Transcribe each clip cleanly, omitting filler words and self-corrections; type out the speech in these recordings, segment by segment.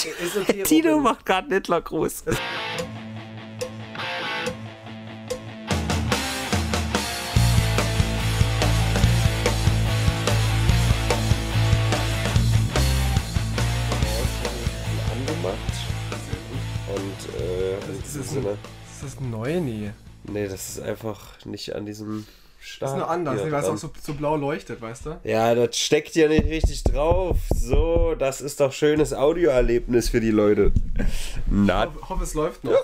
Tino macht gerade einen Hitlergruß. Ist das neu? Nee. Nee, das ist einfach nicht an diesem Stab. Das ist nur anders, weil es auch so blau leuchtet, weißt du? Ja, das steckt ja nicht richtig drauf. So, das ist doch schönes Audioerlebnis für die Leute. Na, Ich hoffe, es läuft noch.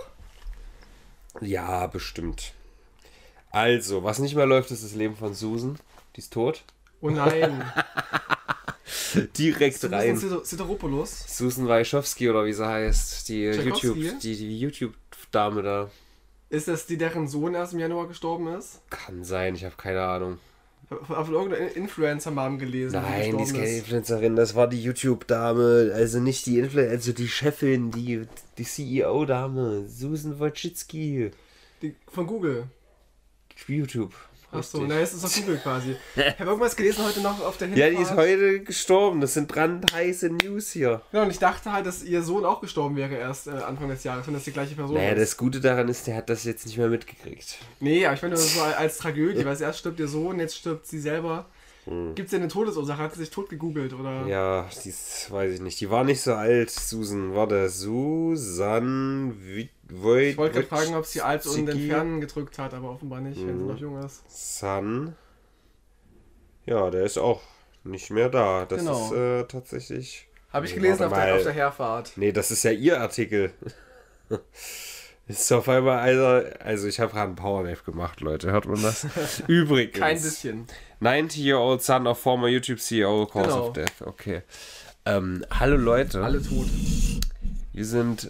ja, bestimmt. Also, was nicht mehr läuft, ist das Leben von Susan. Die ist tot. Oh nein. Direkt rein. Sideropoulos. Susan Wojciechowski oder wie sie heißt. Die Tchaikovsky? YouTube-Dame da. Ist das die, deren Sohn erst im Januar gestorben ist? Kann sein, ich habe keine Ahnung. Auf irgendeiner Influencer-Mom gelesen. Nein, die ist keine Influencerin, das war die YouTube-Dame, also nicht die Influencerin, also die Chefin, die CEO-Dame, Susan Wojcicki. Die von Google. YouTube. Achso, na, jetzt ist auf Google quasi. Ich habe irgendwas gelesen heute noch auf der Hinfahrt. Ja, die ist heute gestorben, das sind brandheiße News hier. Genau, und ich dachte halt, dass ihr Sohn auch gestorben wäre erst Anfang des Jahres, wenn das die gleiche Person Naja, ist. das Gute daran ist, der hat das jetzt nicht mehr mitgekriegt. Nee, aber ich meine, das so als Tragödie, weil erst stirbt ihr Sohn, jetzt stirbt sie selber. Gibt es denn eine Todesursache? Hat sie sich tot gegoogelt, oder? Ja, die ist, weiß ich nicht, die war nicht so alt, Susan. War der Susan Ich wollte gerade fragen, ob sie alt und entfernen gedrückt hat, aber offenbar nicht, wenn sie noch jung ist. Sun. Ja, der ist auch nicht mehr da. Das Genau. ist tatsächlich... Habe ich gelesen auf der Herfahrt. Nee, das ist ja ihr Artikel. Ist auf einmal, also ich habe gerade einen Powernap gemacht, Leute. Hört man das? Übrigens. Kein bisschen. 90-year-old son of former YouTube CEO, cause of death. Okay. Hallo Leute. Alle tot. Wir sind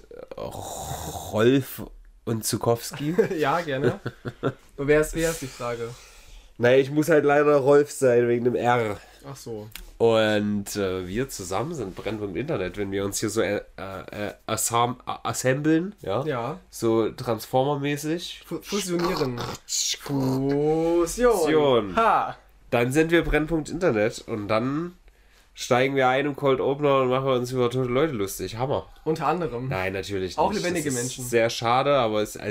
Rolf und Zukowski. Ja, gerne. Und wer ist die Frage? Naja, ich muss halt leider Rolf sein, wegen dem R. Ach so. Und wir zusammen sind Brennpunkt Internet, wenn wir uns hier so assemblen, Ja. so Transformer-mäßig. Fusionieren. Fusion. Ha! Dann sind wir Brennpunkt Internet und dann steigen wir ein im Cold Opener und machen uns über tote Leute lustig. Hammer. Unter anderem. Nein, natürlich nicht. Auch lebendige das ist Menschen. Sehr schade, aber es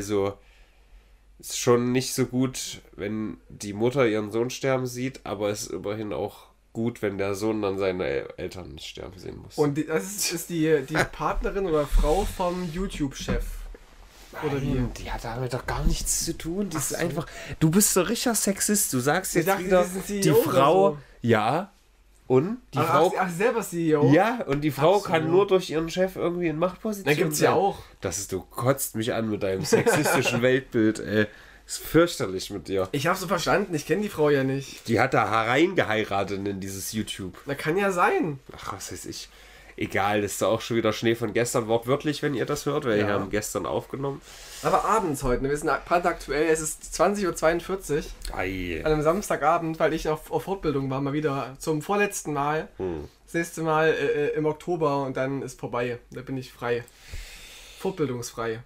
ist schon nicht so gut, wenn die Mutter ihren Sohn sterben sieht, aber es ist immerhin auch gut, wenn der Sohn dann seine Eltern sterben sehen muss. Und das ist die Partnerin oder Frau vom YouTube-Chef. Oder wie? Die hat damit doch gar nichts zu tun. Die ist einfach. Du bist so richtiger Sexist. Du sagst jetzt dachte, wieder, die sind die CEO Frau. oder so. Ja. Und die Frau. Ach, selber CEO? Ja, und die Frau Ach so. kann nur durch ihren Chef irgendwie in Machtposition Dann gibt's ja auch. Du kotzt mich an mit deinem sexistischen Weltbild, ey. Ist fürchterlich mit dir. Ich hab's so verstanden, ich kenne die Frau ja nicht. Die hat da hereingeheiratet in dieses YouTube. Na, kann ja sein. Ach, was weiß ich. Egal, das ist auch schon wieder Schnee von gestern, wortwörtlich, wenn ihr das hört, weil wir haben gestern aufgenommen. Aber abends heute, wir sind brandaktuell, es ist 20:42 Uhr. Ei. An einem Samstagabend, weil ich auf Fortbildung war, mal wieder zum vorletzten Mal. Das nächste Mal im Oktober und dann ist vorbei. Da bin ich frei. Fortbildungsfrei.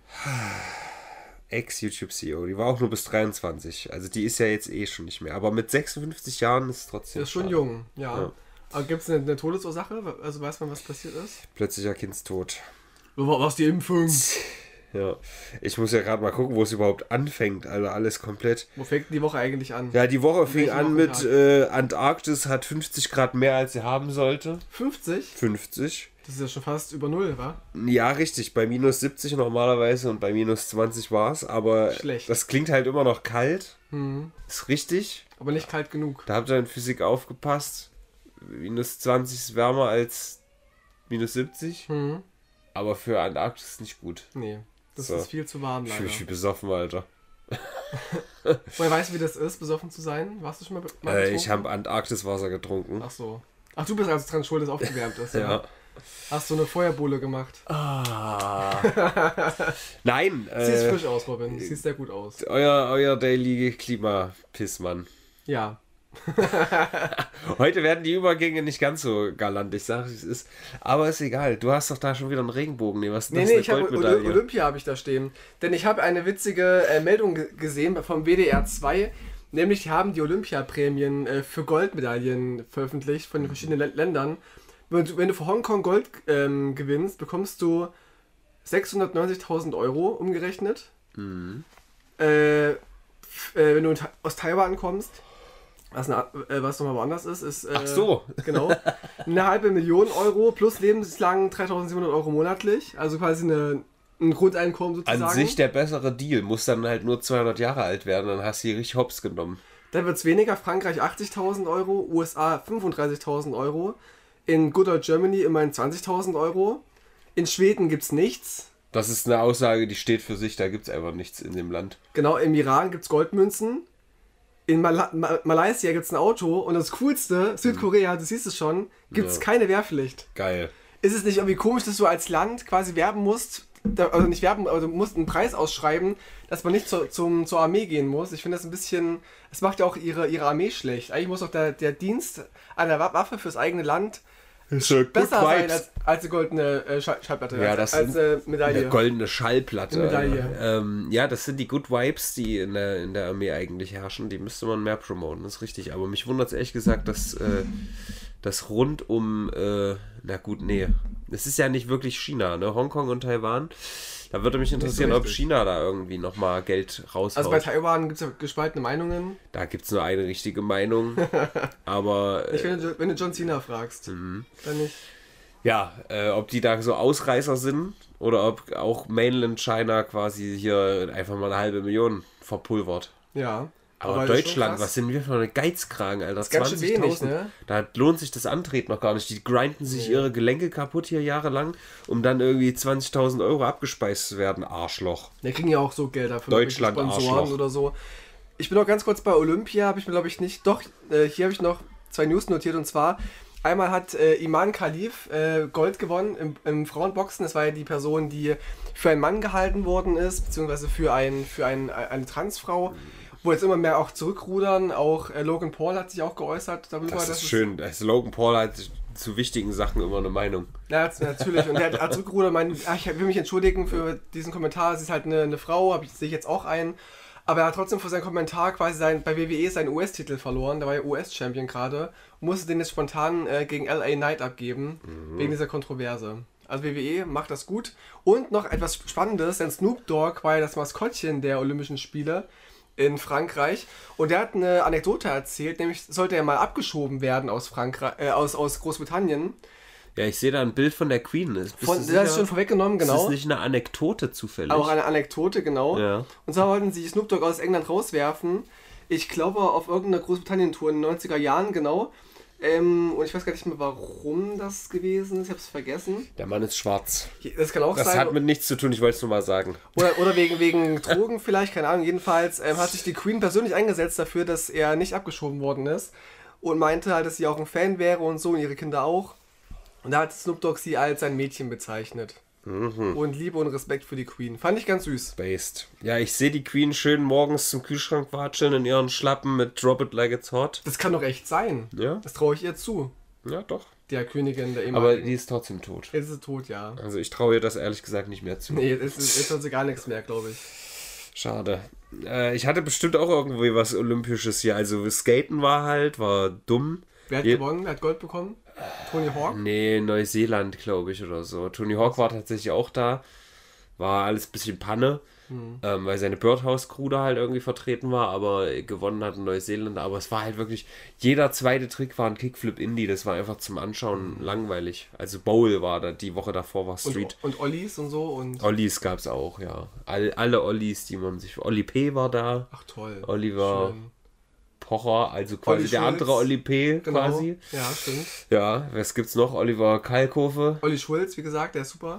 Ex-YouTube-CEO, die war auch nur bis 23. Also die ist ja jetzt eh schon nicht mehr. Aber mit 56 Jahren ist es trotzdem. Das ist schon schade. jung, ja. Aber gibt es eine Todesursache? Also weiß man, was passiert ist? Plötzlicher Kindstod. Was die Impfung? Ja. Ich muss ja gerade mal gucken, wo es überhaupt anfängt. Also alles komplett. Wo fängt die Woche eigentlich an? Ja, die Woche fing Welchen an mit Wochentag? Antarktis hat 50 Grad mehr, als sie haben sollte. 50? 50. Das ist ja schon fast über Null, wa? Ja, richtig. Bei minus 70 normalerweise und bei minus 20 war es. Aber Schlecht. das klingt halt immer noch kalt. Mhm. Ist richtig. Aber nicht kalt genug. Da habt ihr in Physik aufgepasst. Minus 20 ist wärmer als minus 70. Mhm. Aber für Antarktis ist nicht gut. Nee, das So. ist viel zu warm Ich leider. fühle mich wie besoffen, Alter. Woher weißt du, wie das ist, besoffen zu sein? Warst du schon mal betrunken? Ich habe Antarktiswasser getrunken. Ach so. Ach, du bist also dran schuld, dass es aufgewärmt ist. Ja. Hast du eine Feuerbohle gemacht? Nein. Siehst frisch aus, Robin. Siehst sehr gut aus. Euer Daily Klima-Pissmann. Ja. Heute werden die Übergänge nicht ganz so galant, ich sage es ist. Aber ist egal, du hast doch da schon wieder einen Regenbogen. Nee, was ist das? Nee, ich habe Olympia habe ich da stehen. Denn ich habe eine witzige Meldung gesehen vom WDR 2. Nämlich die haben die Olympiaprämien für Goldmedaillen veröffentlicht von den verschiedenen Ländern. wenn du für Hongkong Gold gewinnst, bekommst du 690.000 Euro umgerechnet. Mhm. Wenn du aus Taiwan kommst, was nochmal woanders ist Ach so. Genau, 500.000 Euro plus lebenslang 3.700 Euro monatlich, also quasi ein Grundeinkommen sozusagen. An sich der bessere Deal, muss dann halt nur 200 Jahre alt werden, dann hast du die richtig hops genommen. Dann wird es weniger, Frankreich 80.000 Euro, USA 35.000 Euro, in Good Old Germany immerhin 20.000 Euro, in Schweden gibt es nichts. Das ist eine Aussage, die steht für sich, da gibt es einfach nichts in dem Land. Genau, im Iran gibt es Goldmünzen, in Malaysia gibt es ein Auto und das Coolste, Südkorea, du siehst es schon, gibt es keine Wehrpflicht. Geil. Ist es nicht irgendwie komisch, dass du als Land quasi werben musst, also nicht werben, aber du musst einen Preis ausschreiben, dass man nicht zur Armee gehen muss? Ich finde das ein bisschen, es macht ja auch ihre Armee schlecht. Eigentlich muss doch der Dienst einer Waffe fürs eigene Land besser sein als die goldene Schallplatte, ja, das als Medaille. Eine goldene Schallplatte. Medaille. Ja, das sind die Good Vibes, die in der Armee eigentlich herrschen. Die müsste man mehr promoten, das ist richtig. Aber mich wundert es ehrlich gesagt, dass das rund um, na gut, nee. Es ist ja nicht wirklich China, ne? Hongkong und Taiwan. Da würde mich interessieren, ob China da irgendwie nochmal Geld raushaut. Also bei Taiwan gibt es ja gespaltene Meinungen. Da gibt es nur eine richtige Meinung. Aber... wenn du John Cena fragst, dann nicht. Ja, ob die da so Ausreißer sind oder ob auch Mainland China quasi hier einfach mal 500.000 verpulvert. Ja. Aber Deutschland, was sind wir für eine Geizkragen, Alter? Das ist ganz schön wenig, ne? Da lohnt sich das Antreten noch gar nicht. Die grinden sich ihre Gelenke kaputt hier jahrelang, um dann irgendwie 20.000 Euro abgespeist zu werden. Arschloch. Die kriegen ja auch so Geld dafür. Deutschland, Sponsoren Arschloch. Oder so. Ich bin noch ganz kurz bei Olympia, habe ich mir glaube ich nicht, doch, hier habe ich noch 2 News notiert und zwar, einmal hat Iman Khalif Gold gewonnen im Frauenboxen. Das war ja die Person, die für einen Mann gehalten worden ist, beziehungsweise für eine Transfrau. Wo jetzt immer mehr auch zurückrudern, auch Logan Paul hat sich auch geäußert darüber. Das ist schön, Logan Paul hat zu wichtigen Sachen immer eine Meinung. Ja, natürlich. Und der hat zurückgerudert, meint, ich will mich entschuldigen für diesen Kommentar, sie ist halt eine Frau, sehe ich jetzt auch ein. Aber er hat trotzdem für seinen Kommentar quasi bei WWE seinen US-Titel verloren, der war ja US-Champion gerade, und musste den jetzt spontan gegen LA Knight abgeben, wegen dieser Kontroverse. Also WWE macht das gut. Und noch etwas Spannendes, denn Snoop Dogg war ja das Maskottchen der Olympischen Spiele in Frankreich und der hat eine Anekdote erzählt, nämlich sollte er mal abgeschoben werden aus Frankreich, aus Großbritannien. Ja, ich sehe da ein Bild von der Queen. Das ist schon vorweggenommen, genau. Das ist nicht eine Anekdote zufällig. Auch eine Anekdote, genau. Ja. Und zwar wollten sie Snoop Dogg aus England rauswerfen. Ich glaube auf irgendeiner Großbritannien-Tour in den 90er Jahren, genau. Und ich weiß gar nicht mehr, warum das gewesen ist. Ich habe es vergessen. Der Mann ist schwarz. Das kann auch sein. Das hat mit nichts zu tun, ich wollte es nur mal sagen. Oder wegen Drogen vielleicht, keine Ahnung. Jedenfalls hat sich die Queen persönlich eingesetzt dafür, dass er nicht abgeschoben worden ist. Und meinte halt, dass sie auch ein Fan wäre und so und ihre Kinder auch. Und da hat Snoop Dogg sie als sein Mädchen bezeichnet. Und Liebe und Respekt für die Queen. Fand ich ganz süß. Based. Ja, ich sehe die Queen schön morgens zum Kühlschrank watscheln in ihren Schlappen mit Drop It Like It's Hot. Das kann doch echt sein. Ja. Das traue ich ihr zu. Ja, doch. Der Königin der ehemaligen. Aber die ist trotzdem tot. Jetzt ist sie tot, ja. Also ich traue ihr das ehrlich gesagt nicht mehr zu. Nee, jetzt hat sie gar nichts mehr, glaube ich. Schade. Ich hatte bestimmt auch irgendwie was Olympisches hier. Also Skaten war dumm. Wer hat gewonnen? Wer hat Gold bekommen? Tony Hawk? Nee, Neuseeland, glaube ich, oder so. Tony Hawk war tatsächlich auch da. War alles ein bisschen Panne, weil seine Birdhouse-Crew da halt irgendwie vertreten war, aber gewonnen hat ein Neuseeländer. Aber es war halt wirklich, jeder zweite Trick war ein Kickflip Indie. Das war einfach zum Anschauen langweilig. Also Bowl war da, die Woche davor war Street. Und Ollies und so? Und Ollies gab es auch, ja. Alle Ollies, die man sich... Olli P. war da. Ach toll. Oliver... Schön. Pocher, also quasi Olli der Schulz. andere Olli P. Genau. quasi. Ja, stimmt. Ja, was gibt's noch? Oliver Kalkofe. Olli Schulz, wie gesagt, der ist super.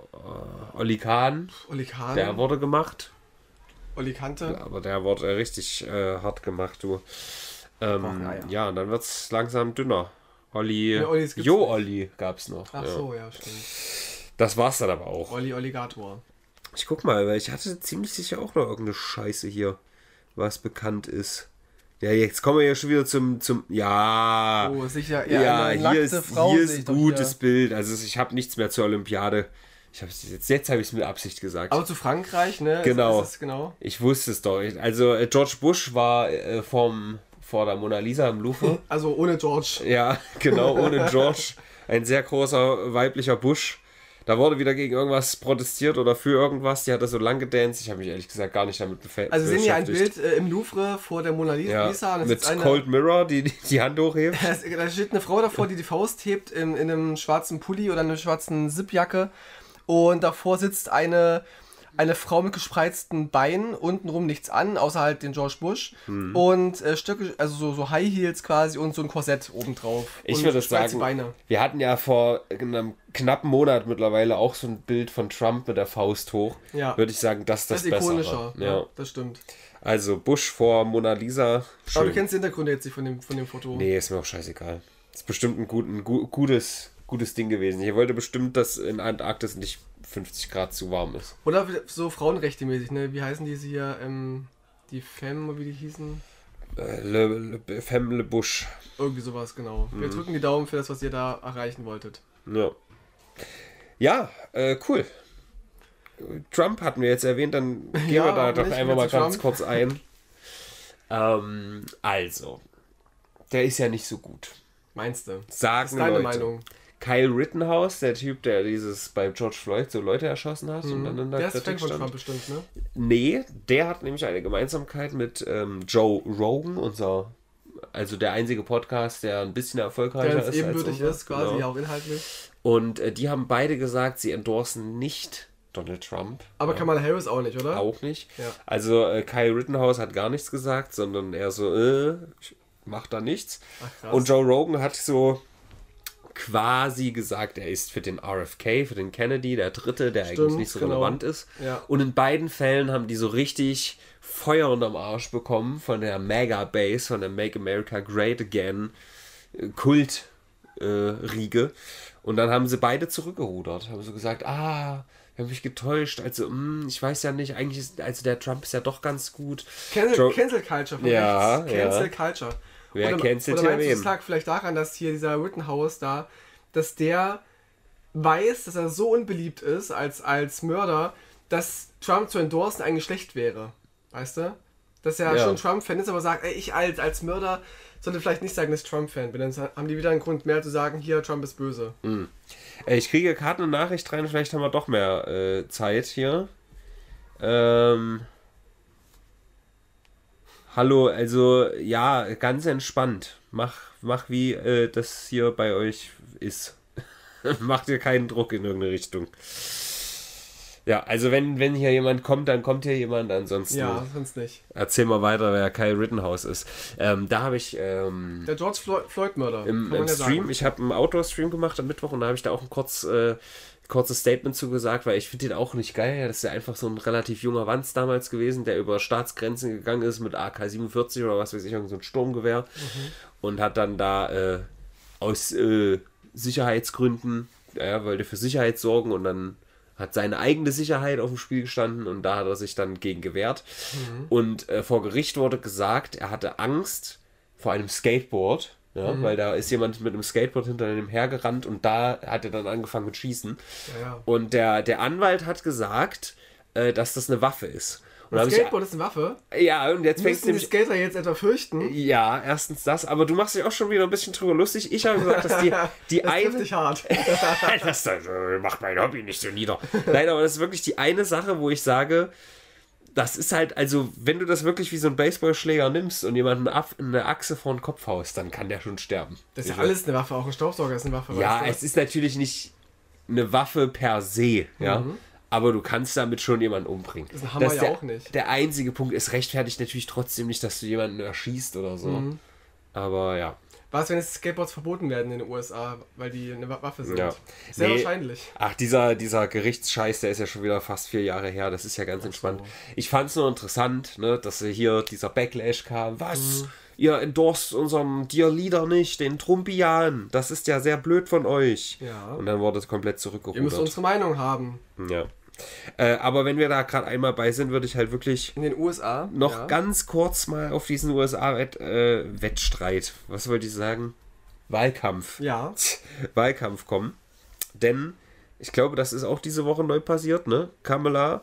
Olli Kahn. Olli Kahn. Der wurde gemacht. Olli Kante. Aber der wurde richtig hart gemacht, du. Ja, und dann wird's langsam dünner. Olli. Ja, Ollis gibt's Jo nicht. Olli gab's noch. Ach ja. so, ja, stimmt. Das war's dann aber auch. Olli Olligator. Ich guck mal, weil ich hatte ziemlich sicher auch noch irgendeine Scheiße hier, was bekannt ist. Ja, jetzt kommen wir ja schon wieder zum ja. Oh, sicher. Ja, eine hier nackte ist, Frau hier sehe ich ist doch gutes hier. Bild. Also ich habe nichts mehr zur Olympiade. Jetzt habe ich es mit Absicht gesagt. Aber zu Frankreich, ne? Genau. Genau. Ich wusste es doch. Also George Bush war vor der Mona Lisa im Louvre. Also ohne George. Ja, genau, ohne George. ein sehr großer weiblicher Busch. Da wurde wieder gegen irgendwas protestiert oder für irgendwas. Die hat da so lang gedanced. Ich habe mich ehrlich gesagt gar nicht damit beschäftigt. Also wir sehen hier ein Bild im Louvre vor der Mona Lisa. Ja, mit Cold Mirror, die Hand hochhebt. Da steht eine Frau davor, die Faust hebt in einem schwarzen Pulli oder einer schwarzen Zipjacke. Und davor sitzt eine Frau mit gespreizten Beinen, untenrum nichts an, außer halt den George Bush. Und Stöcke, also so High Heels quasi und so ein Korsett obendrauf. Ich würde sagen, Beine. Wir hatten ja vor einem knappen Monat mittlerweile auch so ein Bild von Trump mit der Faust hoch. Ja. Würde ich sagen, das ist das ikonischer. Bessere. Ja, das stimmt. Also Bush vor Mona Lisa. Schön. Aber du kennst den Hintergrund jetzt nicht von dem Foto. Nee, ist mir auch scheißegal. Ist bestimmt ein gutes Ding gewesen. Ich wollte bestimmt, dass in Antarktis nicht 50 Grad zu warm ist. Oder so Frauenrechte-mäßig, ne? Wie heißen diese hier? Die Femme, wie die hießen? Femme Le Bush. Irgendwie sowas, genau. Wir drücken die Daumen für das, was ihr da erreichen wolltet. Ja, cool. Trump hatten wir jetzt erwähnt, dann gehen wir da doch einfach mal ganz kurz ein. Also, der ist ja nicht so gut. Meinst du? Sagen das ist deine Leute. Meinung. Kyle Rittenhouse, der Typ, der bei George Floyd so Leute erschossen hat und dann in der Kritik stand. Trump bestimmt, ne? Nee, der hat nämlich eine Gemeinsamkeit mit Joe Rogan, also der einzige Podcast, der ein bisschen erfolgreicher ist. Der ebenbürtig ist, quasi, genau. Auch inhaltlich. Und die haben beide gesagt, sie endorsen nicht Donald Trump. Aber Kamala Harris auch nicht, oder? Auch nicht. Ja. Also Kyle Rittenhouse hat gar nichts gesagt, sondern eher so, macht da nichts. Ach, krass. Und Joe Rogan hat so quasi gesagt, er ist für den RFK, für den Kennedy, der Dritte, der eigentlich nicht so relevant ist. Ja. Und in beiden Fällen haben die so richtig Feuer unterm Arsch bekommen von der Mega-Base, von der Make America Great Again Kult-Riege. Und dann haben sie beide zurückgerudert. Haben so gesagt, wir haben mich getäuscht. Also, ich weiß ja nicht, eigentlich ist, also der Trump ist ja doch ganz gut. Cancel Culture von ja, rechts. Cancel Culture. Wer cancelt ja wen? Es lag vielleicht daran, dass hier dieser Rittenhouse da, dass der weiß, dass er so unbeliebt ist als Mörder, dass Trump zu endorsen eigentlich schlecht wäre. Weißt du? Dass er schon Trump-Fan ist, aber sagt, ich als Mörder sollte vielleicht nicht sagen, dass ich Trump-Fan bin. Dann haben die wieder einen Grund mehr zu sagen, hier, Trump ist böse. Ich kriege gerade eine Nachricht rein, vielleicht haben wir doch mehr Zeit hier. Hallo, also ja, ganz entspannt. Mach wie das hier bei euch ist. Mach dir keinen Druck in irgendeine Richtung. Ja, also wenn hier jemand kommt, dann kommt hier jemand, ansonsten... Ja, sonst nicht. Erzähl mal weiter, wer Kyle Rittenhouse ist. Da habe ich... der George Floyd-Mörder. Im Stream, sagen. Ich habe einen Outdoor-Stream gemacht am Mittwoch und da habe ich da auch ein kurzes Statement zugesagt, weil ich finde den auch nicht geil. Das ist ja einfach so ein relativ junger Wanz damals gewesen, der über Staatsgrenzen gegangen ist mit AK-47 oder was weiß ich, irgend so ein Sturmgewehr und hat dann da aus Sicherheitsgründen, er wollte für Sicherheit sorgen und dann hat seine eigene Sicherheit auf dem Spiel gestanden und da hat er sich dann gegen gewehrt. Und vor Gericht wurde gesagt, er hatte Angst vor einem Skateboard, weil da ist jemand mit einem Skateboard hinter ihm hergerannt und da hat er dann angefangen mit Schießen. Ja. Und der Anwalt hat gesagt, dass das eine Waffe ist. Und das Skateboard ist eine Waffe? Ja, und jetzt fängst du die Skater jetzt etwa fürchten? Ja, erstens das, aber du machst dich auch schon wieder ein bisschen drüber lustig. Ich habe gesagt, dass die das eine... trifft dich hart. das macht mein Hobby nicht so nieder. Nein, aber das ist wirklich die eine Sache, wo ich sage, das ist halt, also wenn du das wirklich wie so ein Baseballschläger nimmst und jemanden eine Achse vor den Kopf haust, dann kann der schon sterben. Das ist ja alles eine Waffe, auch ein Staubsauger ist eine Waffe. Ja, es ist natürlich nicht eine Waffe per se, ja. Aber du kannst damit schon jemanden umbringen. Das ist ein Hammer ja auch nicht. Der einzige Punkt, es rechtfertigt natürlich trotzdem nicht, dass du jemanden erschießt oder so. Aber ja. Was, wenn jetzt Skateboards verboten werden in den USA, weil die eine Waffe sind? Ja. Sehr wahrscheinlich. Ach, dieser Gerichtsscheiß, der ist ja schon wieder fast 4 Jahre her. Das ist ja ganz entspannt. Ich fand es nur interessant, ne, dass hier dieser Backlash kam. Was? Ihr endorst unseren Dear Leader nicht, den Trumpian. Das ist ja sehr blöd von euch. Ja. Und dann wurde es komplett zurückgerudert. Ihr müsst unsere Meinung haben. Ja. Aber wenn wir da gerade einmal bei sind, würde ich halt wirklich in den USA noch ganz kurz mal auf diesen USA-Wettstreit, was wollte ich sagen? Wahlkampf. Ja. Wahlkampf kommen. Denn ich glaube, das ist auch diese Woche neu passiert, ne? Kamala,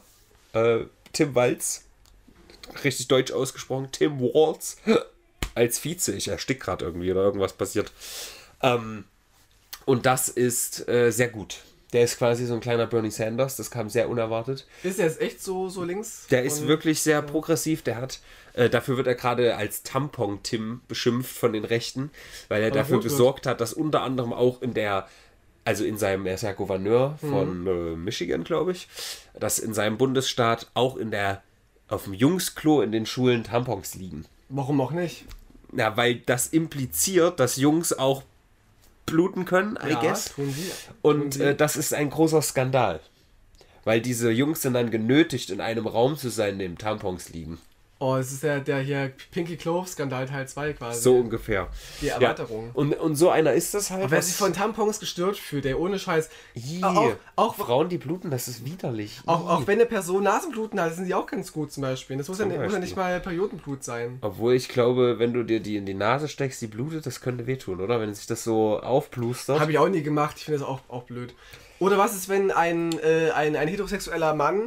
Tim Walz, richtig deutsch ausgesprochen, Tim Walz, als Vize. Ich erstick gerade irgendwie oder irgendwas passiert. Und das ist sehr gut. Der ist quasi so ein kleiner Bernie Sanders, das kam sehr unerwartet. Ist der jetzt echt so links? Der ist wirklich sehr progressiv, der hat, dafür wird er gerade als Tampon-Tim beschimpft von den Rechten, weil er dafür gesorgt hat, dass unter anderem auch er ist ja Gouverneur von Michigan, glaube ich, dass in seinem Bundesstaat auch auf dem Jungsklo in den Schulen Tampons liegen. Warum auch nicht? Ja, weil das impliziert, dass Jungs auch bluten können, I guess. Und das ist ein großer Skandal. Weil diese Jungs sind dann genötigt, in einem Raum zu sein, in dem Tampons liegen. Oh, es ist ja der hier Pinky Clove-Skandal Teil 2 quasi. So ungefähr. Die Erweiterung. Ja. Und so einer ist das halt. Aber wer sich von Tampons gestört fühlt, der ohne Scheiß. Auch Frauen, die bluten, das ist widerlich. Auch wenn eine Person Nasenbluten hat, sind die auch ganz gut zum Beispiel. Das muss ja nicht mal Periodenblut sein. Obwohl ich glaube, wenn du dir die in die Nase steckst, die blutet, das könnte wehtun, oder? Wenn sich das so aufplustert. Habe ich auch nie gemacht. Ich finde das auch blöd. Oder was ist, wenn ein heterosexueller Mann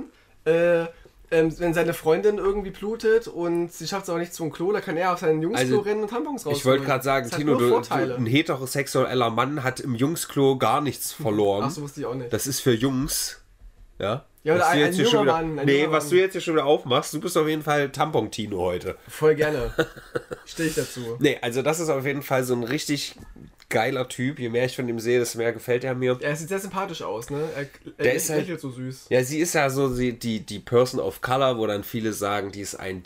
wenn seine Freundin irgendwie blutet und sie schafft es auch nicht zum Klo, dann kann er auf seinen Jungsklo rennen und Tampons rausholen. Ich wollte gerade sagen, Tino, ein heterosexueller Mann hat im Jungsklo gar nichts verloren. Ach, so wusste ich auch nicht. Das ist für Jungs. Ja, ja, oder ein junger Mann. Was du jetzt hier schon wieder aufmachst, du bist auf jeden Fall Tampon-Tino heute. Voll gerne. Stehe ich dazu. Nee, also das ist auf jeden Fall so ein richtig geiler Typ. Je mehr ich von ihm sehe, desto mehr gefällt er mir. Er sieht sehr sympathisch aus, ne? Der ist halt lächelt so süß. Ja, sie ist ja so die Person of Color, wo dann viele sagen, die ist ein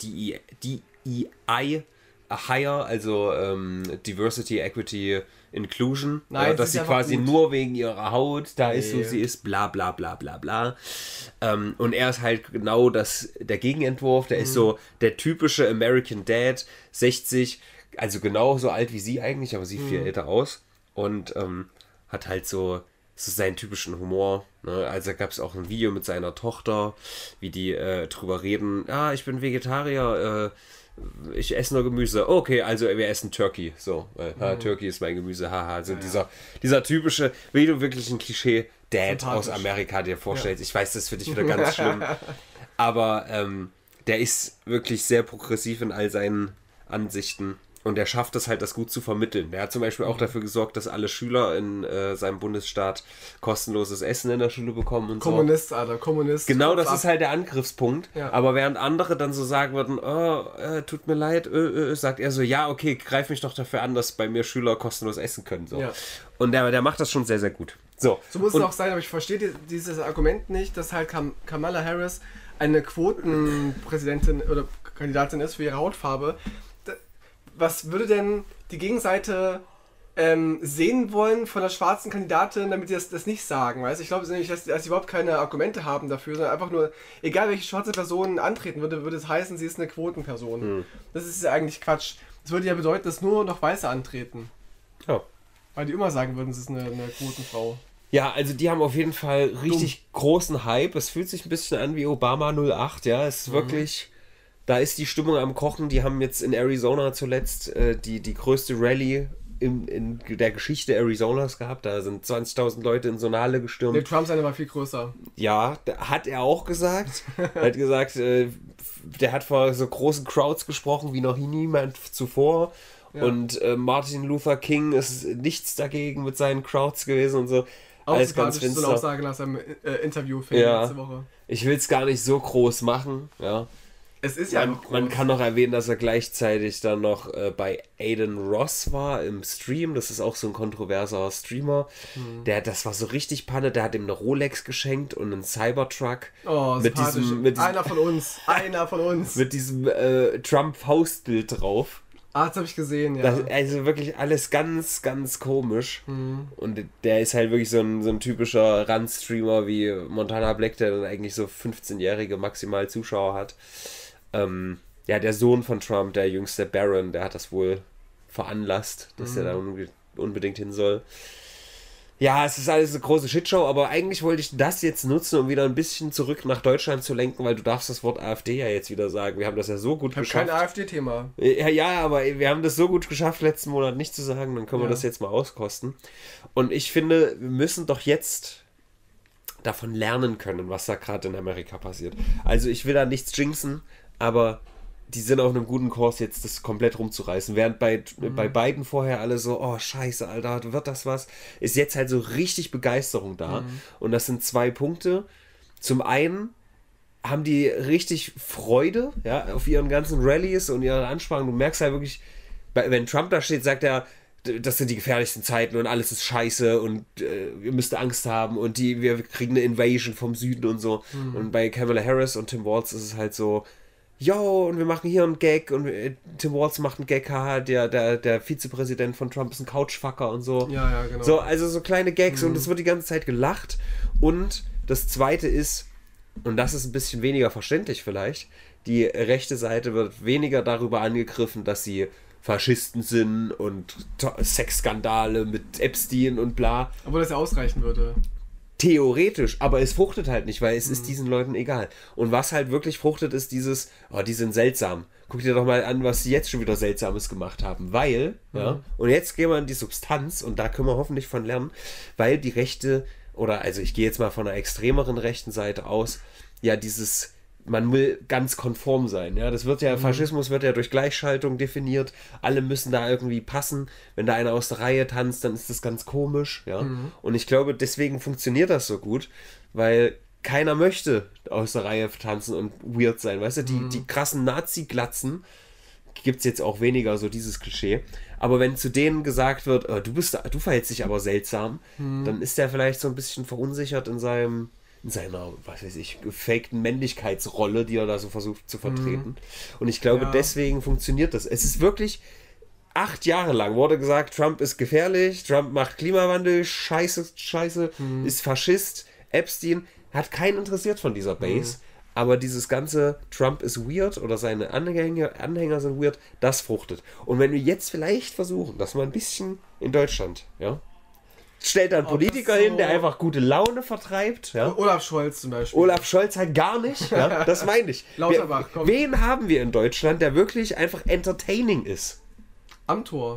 DEI Hire, also Diversity, Equity, Inclusion. Nein, ja, dass sie quasi gut. Nur wegen ihrer Haut da ist, wo sie ist, bla bla bla bla bla. Und er ist halt genau der Gegenentwurf. Der ist so der typische American Dad, 60, also genau so alt wie sie eigentlich, aber sie viel älter aus. Und hat halt so seinen typischen Humor. Ne? Also gab es auch ein Video mit seiner Tochter, wie die drüber reden, ich bin Vegetarier, ich esse nur Gemüse. Okay, also wir essen Turkey. So, Turkey ist mein Gemüse, haha. Also dieser typische, wie du wirklich ein Klischee-Dad aus Amerika dir vorstellst. Ja. Ich weiß, das ist für dich wieder ganz schlimm. Aber der ist wirklich sehr progressiv in all seinen Ansichten. Und er schafft es halt, das gut zu vermitteln. Der hat zum Beispiel auch dafür gesorgt, dass alle Schüler in seinem Bundesstaat kostenloses Essen in der Schule bekommen und Kommunist, so. Alter, Kommunist. Genau, das ist halt der Angriffspunkt. Ja. Aber während andere dann so sagen würden, tut mir leid, sagt er so, ja, okay, greif mich doch dafür an, dass bei mir Schüler kostenlos essen können. So. Ja. Und der macht das schon sehr, sehr gut. So muss es auch sein, aber ich verstehe dieses Argument nicht, dass halt Kamala Harris eine Quotenpräsidentin oder Kandidatin ist für ihre Hautfarbe. Was würde denn die Gegenseite sehen wollen von der schwarzen Kandidatin, damit sie das nicht sagen, weißt? Ich glaube nämlich, dass sie überhaupt keine Argumente haben dafür, sondern einfach nur, egal welche schwarze Person antreten würde es heißen, sie ist eine Quotenperson. Das ist ja eigentlich Quatsch. Das würde ja bedeuten, dass nur noch Weiße antreten. Ja. Weil die immer sagen würden, sie ist eine Quotenfrau. Ja, also die haben auf jeden Fall richtig großen Hype. Es fühlt sich ein bisschen an wie Obama 08, ja. Es ist wirklich... Da ist die Stimmung am Kochen. Die haben jetzt in Arizona zuletzt die größte Rallye in der Geschichte Arizonas gehabt. Da sind 20.000 Leute in so eine Halle gestürmt. Der Trump seine war viel größer. Ja, hat er auch gesagt. Er hat gesagt, der hat vor so großen Crowds gesprochen wie noch niemand zuvor. Ja. Und Martin Luther King ist nichts dagegen mit seinen Crowds gewesen und so. Auch alles ganz finster. So eine Aussage nach seinem Interview für letzte Woche. Ich will es gar nicht so groß machen, ja. Es ist ja man kann noch erwähnen, dass er gleichzeitig dann noch bei Aiden Ross war im Stream. Das ist auch so ein kontroverser Streamer. Das war so richtig Panne. Der hat ihm eine Rolex geschenkt und einen Cybertruck. Oh, mit diesem einer von uns. Mit diesem Trump-Faustbild drauf. Das habe ich gesehen, ja. Also wirklich alles ganz, ganz komisch. Und der ist halt wirklich so ein typischer Run-Streamer wie Montana Black, der dann eigentlich so 15-jährige maximal Zuschauer hat. Der Sohn von Trump, der jüngste Barron, der hat das wohl veranlasst, dass er da unbedingt hin soll. Ja, es ist alles eine große Shitshow, aber eigentlich wollte ich das jetzt nutzen, um wieder ein bisschen zurück nach Deutschland zu lenken, weil du darfst das Wort AfD ja jetzt wieder sagen. Wir haben das ja so gut geschafft. Kein AfD-Thema. Ja, aber wir haben das so gut geschafft, letzten Monat nicht zu sagen, dann können wir das jetzt mal auskosten. Und ich finde, wir müssen doch jetzt davon lernen können, was da gerade in Amerika passiert. Also ich will da nichts jinxen, aber die sind auf einem guten Kurs, jetzt das komplett rumzureißen. Während bei Biden vorher alle so, oh scheiße, Alter, wird das was? Ist jetzt halt so richtig Begeisterung da. Und das sind 2 Punkte. Zum einen haben die richtig Freude, ja, auf ihren ganzen Rallyes und ihren Ansprachen. Du merkst halt wirklich, wenn Trump da steht, sagt er, das sind die gefährlichsten Zeiten und alles ist scheiße und ihr müsst Angst haben und wir kriegen eine Invasion vom Süden und so. Und bei Kamala Harris und Tim Walz ist es halt so, yo, und wir machen hier einen Gag und Tim Walz macht einen Gag, haha, der Vizepräsident von Trump ist ein Couchfucker und so. Ja, genau. So, also so kleine Gags und es wird die ganze Zeit gelacht. Und das Zweite ist, und das ist ein bisschen weniger verständlich vielleicht, die rechte Seite wird weniger darüber angegriffen, dass sie Faschisten sind und Sexskandale mit Epstein und bla. Obwohl das ja ausreichen würde. Theoretisch, aber es fruchtet halt nicht, weil es ist diesen Leuten egal. Und was halt wirklich fruchtet, ist dieses, oh, die sind seltsam. Guck dir doch mal an, was sie jetzt schon wieder Seltsames gemacht haben, weil, ja, und jetzt gehen wir in die Substanz und da können wir hoffentlich von lernen, weil die Rechte, oder also ich gehe jetzt mal von einer extremeren rechten Seite aus, ja, dieses, man will ganz konform sein, ja, das wird ja, Faschismus wird ja durch Gleichschaltung definiert, alle müssen da irgendwie passen, wenn da einer aus der Reihe tanzt, dann ist das ganz komisch, ja, und ich glaube, deswegen funktioniert das so gut, weil keiner möchte aus der Reihe tanzen und weird sein, weißt du, die krassen Nazi-Glatzen gibt es jetzt auch weniger, so dieses Klischee, aber wenn zu denen gesagt wird, du verhältst dich aber seltsam, dann ist der vielleicht so ein bisschen verunsichert in seiner, was weiß ich, gefakten Männlichkeitsrolle, die er da so versucht zu vertreten. Und ich glaube, deswegen funktioniert das. Es ist wirklich 8 Jahre lang wurde gesagt, Trump ist gefährlich, Trump macht Klimawandel, scheiße, ist Faschist, Epstein, hat keinen interessiert von dieser Base. Aber dieses ganze Trump ist weird oder seine Anhänger sind weird, das fruchtet. Und wenn wir jetzt vielleicht versuchen, dass man ein bisschen in Deutschland, ja, stellt da einen Politiker hin, der einfach gute Laune vertreibt. Ja? Olaf Scholz zum Beispiel. Olaf Scholz halt gar nicht, ja? Das meine ich. Lauterbach, komm. Wen haben wir in Deutschland, der wirklich einfach entertaining ist? Amthor.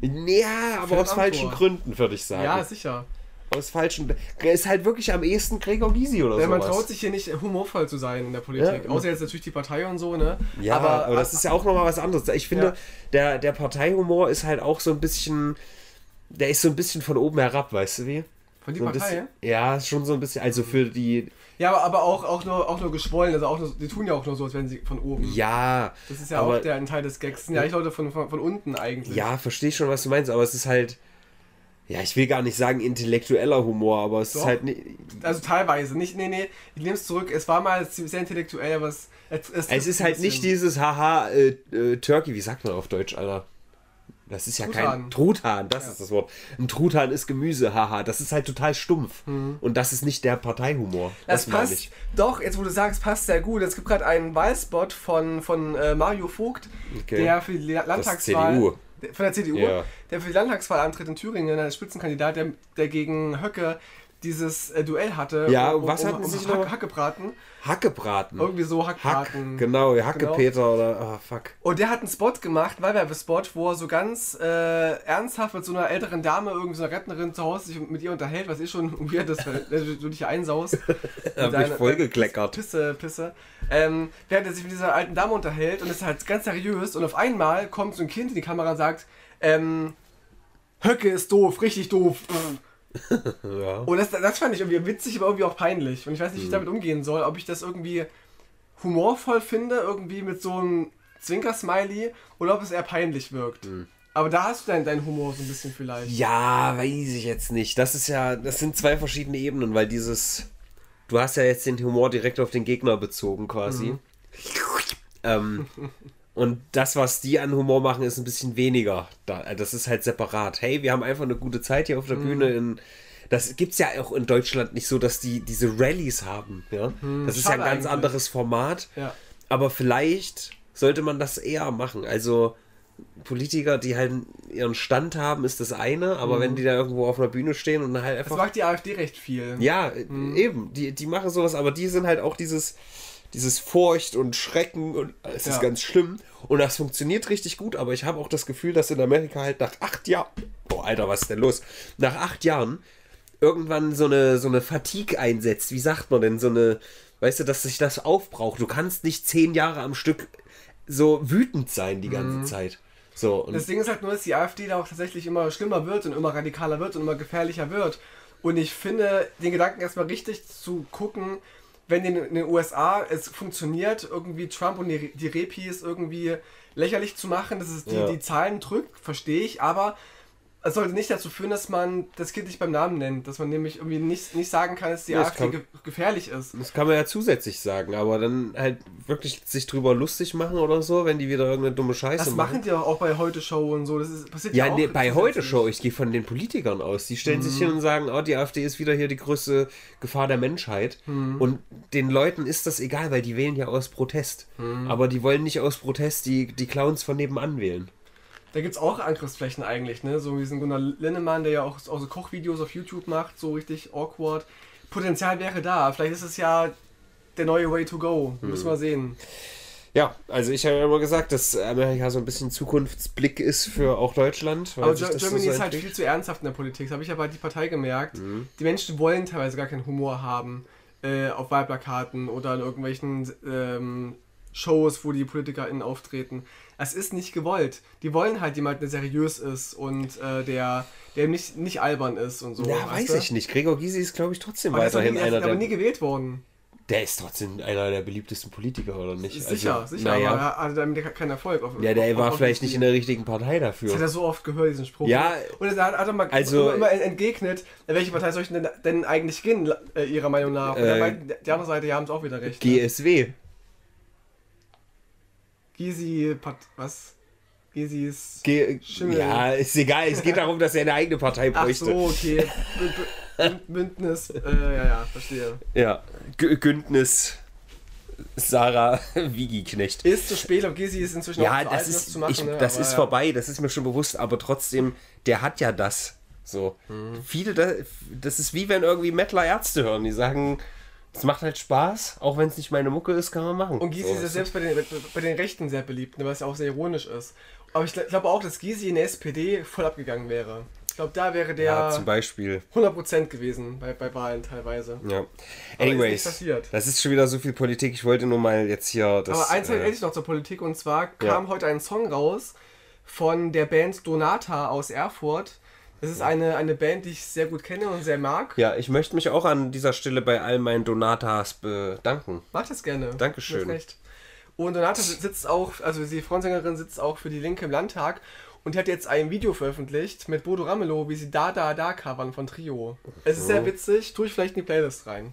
Ja, aber aus falschen Gründen, würde ich sagen. Ja, sicher. Aus falschen... Ist halt wirklich am ehesten Gregor Gysi oder so. Man traut sich hier nicht humorvoll zu sein in der Politik. Ja. Außer jetzt natürlich die Partei und so, ne? Ja, aber das ist ja auch nochmal was anderes. Ich finde, der Parteihumor ist halt auch so ein bisschen... Der ist so ein bisschen von oben herab, weißt du wie? Von die so Partei? Ja, schon so ein bisschen, also für die... Ja, aber auch nur geschwollen, also auch nur, die tun ja auch nur so, als wären sie von oben. Ja. Das ist ja auch ein Teil des Gags. Das sind ja eigentlich Leute von unten eigentlich. Ja, verstehe schon, was du meinst, aber es ist halt... Ja, ich will gar nicht sagen intellektueller Humor, aber es ist halt nicht... Also teilweise, nicht, nee, ich nehme es zurück, es war mal sehr intellektuell, aber es ist halt nicht dieses Haha, Turkey, wie sagt man auf Deutsch, Alter? Das ist ja kein Truthahn, das ist das Wort. Ein Truthahn ist Gemüse, haha. Das ist halt total stumpf. Und das ist nicht der Parteihumor. Das passt. Doch, jetzt wo du sagst, passt sehr gut. Es gibt gerade einen Wahlspot von Mario Vogt, der für die Landtagswahl. Von der CDU, der für die Landtagswahl antritt in Thüringen, als Spitzenkandidat, der gegen Höcke dieses Duell hatte. Ja, was hatten sie sich noch? Hackebraten. Hackebraten. Irgendwie so Hackbraten. Genau, Hackepeter oder fuck. Und der hat einen Spot gemacht, Wahlwerbespot, wo er so ganz ernsthaft mit so einer älteren Dame, irgendwie so einer Rentnerin zu Hause sich mit ihr unterhält, was schon weird ist, weil du dich hier einsaust. Hab mich vollgekleckert. Pisse. Während er sich mit dieser alten Dame unterhält und ist halt ganz seriös und auf einmal kommt so ein Kind in die Kamera und sagt, Höcke ist doof, richtig doof. Ja. Und das fand ich irgendwie witzig, aber irgendwie auch peinlich. Und ich weiß nicht, wie ich damit umgehen soll. Ob ich das irgendwie humorvoll finde, irgendwie mit so einem Zwinker-Smiley, oder ob es eher peinlich wirkt. Aber da hast du deinen Humor so ein bisschen vielleicht. Ja, weiß ich jetzt nicht. Das sind 2 verschiedene Ebenen, weil du hast ja jetzt den Humor direkt auf den Gegner bezogen quasi. Und das, was die an Humor machen, ist ein bisschen weniger. Das ist halt separat. Hey, wir haben einfach eine gute Zeit hier auf der Bühne. Das gibt's ja auch in Deutschland nicht so, dass die diese Rallyes haben. Ja? Das ist ja ein ganz anderes Format. Ja. Aber vielleicht sollte man das eher machen. Also Politiker, die halt ihren Stand haben, ist das eine. Aber wenn die da irgendwo auf einer Bühne stehen und halt einfach... Das macht die AfD recht viel. Ja, eben. Die machen sowas, aber die sind halt auch dieses Furcht und Schrecken und es ist ganz schlimm und das funktioniert richtig gut, aber ich habe auch das Gefühl, dass in Amerika halt nach 8 Jahren, boah Alter, was ist denn los? Nach 8 Jahren irgendwann so eine Fatigue einsetzt, wie sagt man denn, weißt du, dass sich das aufbraucht. Du kannst nicht 10 Jahre am Stück so wütend sein die ganze Zeit. So, und das Ding ist halt nur, dass die AfD da auch tatsächlich immer schlimmer wird und immer radikaler wird und immer gefährlicher wird. Und ich finde den Gedanken erstmal richtig zu gucken, wenn in den USA es funktioniert, irgendwie Trump und die Repis irgendwie lächerlich zu machen, dass es die Zahlen drückt, verstehe ich, aber es sollte nicht dazu führen, dass man das Kind nicht beim Namen nennt, dass man nämlich irgendwie nicht sagen kann, dass die AfD gefährlich ist. Das kann man ja zusätzlich sagen, aber dann halt wirklich sich drüber lustig machen oder so, wenn die wieder irgendeine dumme Scheiße machen. Das machen die auch bei Heute Show und so, das passiert ja auch. Nee, bei Heute Show, ich gehe von den Politikern aus, die stellen sich hin und sagen, oh, die AfD ist wieder hier die größte Gefahr der Menschheit und den Leuten ist das egal, weil die wählen ja aus Protest, aber die wollen nicht aus Protest die Clowns von nebenan wählen. Da gibt es auch Angriffsflächen eigentlich, ne? So wie diesen Gunnar Linnemann, der ja auch so Kochvideos auf YouTube macht, so richtig awkward. Potenzial wäre da. Vielleicht ist es ja der neue Way to go. Müssen wir sehen. Ja, also ich habe ja immer gesagt, dass Amerika so ein bisschen Zukunftsblick ist für auch Deutschland. Aber Germany ist halt viel zu ernsthaft in der Politik. Das habe ich ja bei die Partei gemerkt. Die Menschen wollen teilweise gar keinen Humor haben auf Wahlplakaten oder in irgendwelchen Shows, wo die PolitikerInnen auftreten. Es ist nicht gewollt. Die wollen halt jemanden, der seriös ist und der nicht albern ist und so. Ja, weiß ich nicht. Gregor Gysi ist, glaube ich, trotzdem aber weiterhin einer der... aber nie gewählt worden. Der ist trotzdem einer der beliebtesten Politiker, oder nicht? Sicher, naja. Aber er hatte damit keinen Erfolg. Der war vielleicht nicht in der richtigen Partei dafür. Das hat er so oft gehört, diesen Spruch. Ja. Und er hat immer entgegnet, welche Partei soll ich denn eigentlich gehen, ihrer Meinung nach? Und die andere Seite, haben es auch wieder recht. GSW. Gysi, was? Gysis Schimmel. Ja, ist egal. Es geht darum, dass er eine eigene Partei bräuchte. Ach so, okay. Bündnis, ja, verstehe. Ja, Gündnis Sarah Wigi-Knecht. Ist zu spät, aber Gysi ist inzwischen auch zu alt, das zu machen. Das ist vorbei, das ist mir schon bewusst, aber trotzdem, der hat ja das. So. Viele, das ist wie wenn irgendwie Mettler Ärzte hören, die sagen... Es macht halt Spaß, auch wenn es nicht meine Mucke ist, kann man machen. Und Gysi ist ja selbst bei den Rechten sehr beliebt, was ja auch sehr ironisch ist. Aber ich glaube auch, dass Gysi in der SPD voll abgegangen wäre. Ich glaube, da wäre der zum Beispiel 100% gewesen bei Wahlen teilweise. Ja. Anyways, das ist schon wieder so viel Politik. Ich wollte nur mal jetzt hier... Aber eins hätte ich noch zur Politik, und zwar kam heute ein Song raus von der Band Donata aus Erfurt. Das ist eine Band, die ich sehr gut kenne und sehr mag. Ja, ich möchte mich auch an dieser Stelle bei all meinen Donatas bedanken. Mach das gerne. Dankeschön. Recht. Und Donata sitzt auch, also die Frontsängerin sitzt auch für die Linke im Landtag und die hat jetzt ein Video veröffentlicht mit Bodo Ramelow, wie sie Da covern von Trio. Es ist sehr witzig, tue ich vielleicht in die Playlist rein.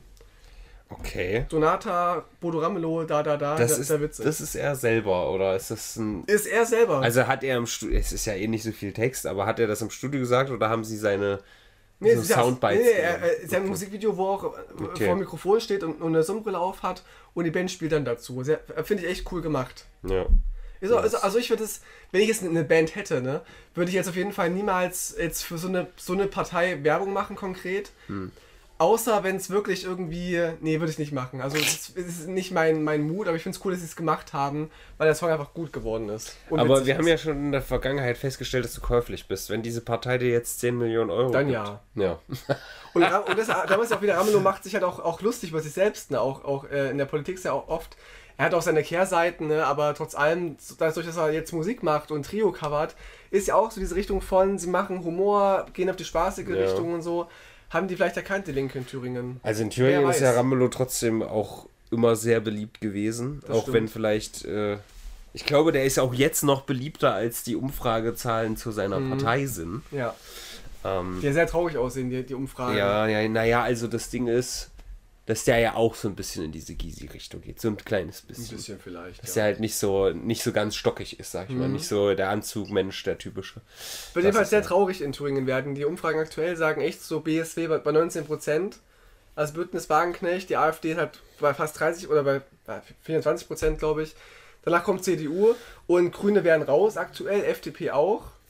Okay. Donata, Bodo Ramelow, das ist sehr witzig. Das ist er selber, oder ist das ein... Ist er selber. Also hat er im Studio, es ist ja eh nicht so viel Text, aber hat er das im Studio gesagt oder haben sie seine Soundbites? Sie haben ein Musikvideo, wo auch vor dem Mikrofon steht und eine Sonnenbrille auf hat und die Band spielt dann dazu. Finde ich echt cool gemacht. Ja. Also ich würde es, wenn ich jetzt eine Band hätte, ne, würde ich jetzt auf jeden Fall niemals jetzt für so eine Partei Werbung machen konkret. Außer wenn es wirklich irgendwie... Nee, würde ich nicht machen. Also es ist nicht mein Mut, aber ich finde es cool, dass sie es gemacht haben, weil der Song einfach gut geworden ist. Aber wir haben ja schon in der Vergangenheit festgestellt, dass du käuflich bist. Wenn diese Partei dir jetzt 10 Millionen Euro dann gibt. Ja. Und damals auch wieder, Ramelow macht sich halt auch lustig über sich selbst, ne? Auch in der Politik ist ja auch oft... Er hat auch seine Kehrseiten, ne? Aber trotz allem, dadurch, dass er jetzt Musik macht und Trio covert, ist ja auch so diese Richtung von, sie machen Humor, gehen auf die spaßige Richtung und so. Haben die vielleicht erkannt, die Linke in Thüringen? Also in Thüringen ist ja Ramelow trotzdem auch immer sehr beliebt gewesen. Das auch stimmt. Wenn vielleicht, ich glaube, der ist auch jetzt noch beliebter, als die Umfragezahlen zu seiner Partei sind. Ja. Die sehr traurig aussehen, die Umfragen. Ja, also das Ding ist, dass der ja auch so ein bisschen in diese Gysi-Richtung geht. So ein kleines bisschen. Ein bisschen vielleicht, dass der halt nicht so ganz stockig ist, sag ich mal. Nicht so der Anzugmensch, der typische. Wird jedenfalls sehr traurig in Thüringen werden. Die Umfragen aktuell sagen echt so BSW bei 19%. Also Bündnis Wagenknecht, die AfD hat bei fast 30 oder bei 24%, glaube ich. Danach kommt CDU und Grüne wären raus aktuell, FDP auch.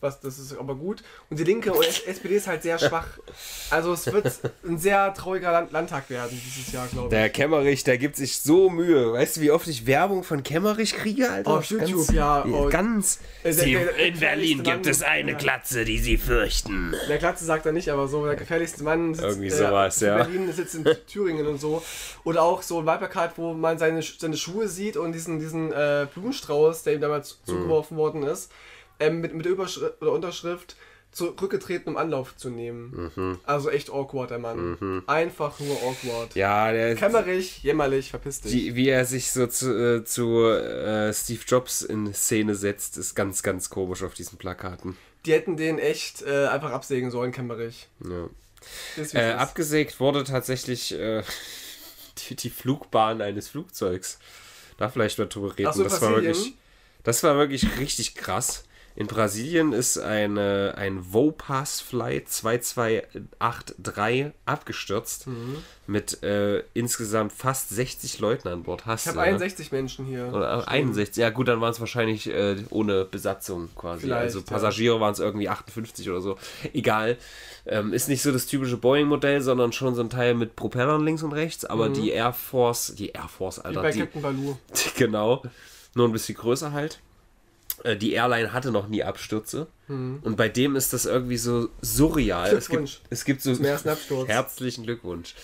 das ist aber gut. Und die Linke und SPD ist halt sehr schwach. Also es wird ein sehr trauriger Landtag werden dieses Jahr, glaube ich. Der Kemmerich, der gibt sich so Mühe. Weißt du, wie oft ich Werbung von Kemmerich kriege, Alter? Auf YouTube, ja. Ganz. In Berlin gibt es eine Glatze, die sie fürchten. Der Glatze sagt er nicht, aber so, der gefährlichste Mann sitzt irgendwie sowas, in ja. Berlin, sitzt in Thüringen und so. Oder auch so ein Wahlplakat, wo man seine Schuhe sieht und diesen Blumenstrauß, der ihm damals zugeworfen worden ist, mit der Unterschrift zurückgetreten, um Anlauf zu nehmen. Also echt awkward, der Mann. Einfach nur awkward. Ja, der Kämmerlich, jämmerlich, verpiss dich. wie er sich so zu Steve Jobs in Szene setzt, ist ganz, ganz komisch auf diesen Plakaten. Die hätten den echt einfach absägen sollen, Kämmerich. Ja. Abgesägt wurde tatsächlich die Flugbahn eines Flugzeugs. Da vielleicht mal drüber reden. Ach so, das war wirklich richtig krass. In Brasilien ist ein Vopass Flight 2283 abgestürzt mit insgesamt fast 60 Leuten an Bord. Ich habe 61 Menschen hier. Oder 61, ja gut, dann waren es wahrscheinlich ohne Besatzung quasi. Vielleicht, also Passagiere waren es irgendwie 58 oder so. Egal. Ist nicht so das typische Boeing-Modell, sondern schon so ein Teil mit Propellern links und rechts, aber die Air Force, Alter. Wie bei Captain Baloo. Genau. Nur ein bisschen größer halt. Die Airline hatte noch nie Abstürze. Und bei dem ist das irgendwie so surreal. Glückwunsch. Es gibt so zum ersten Absturz. Herzlichen Glückwunsch.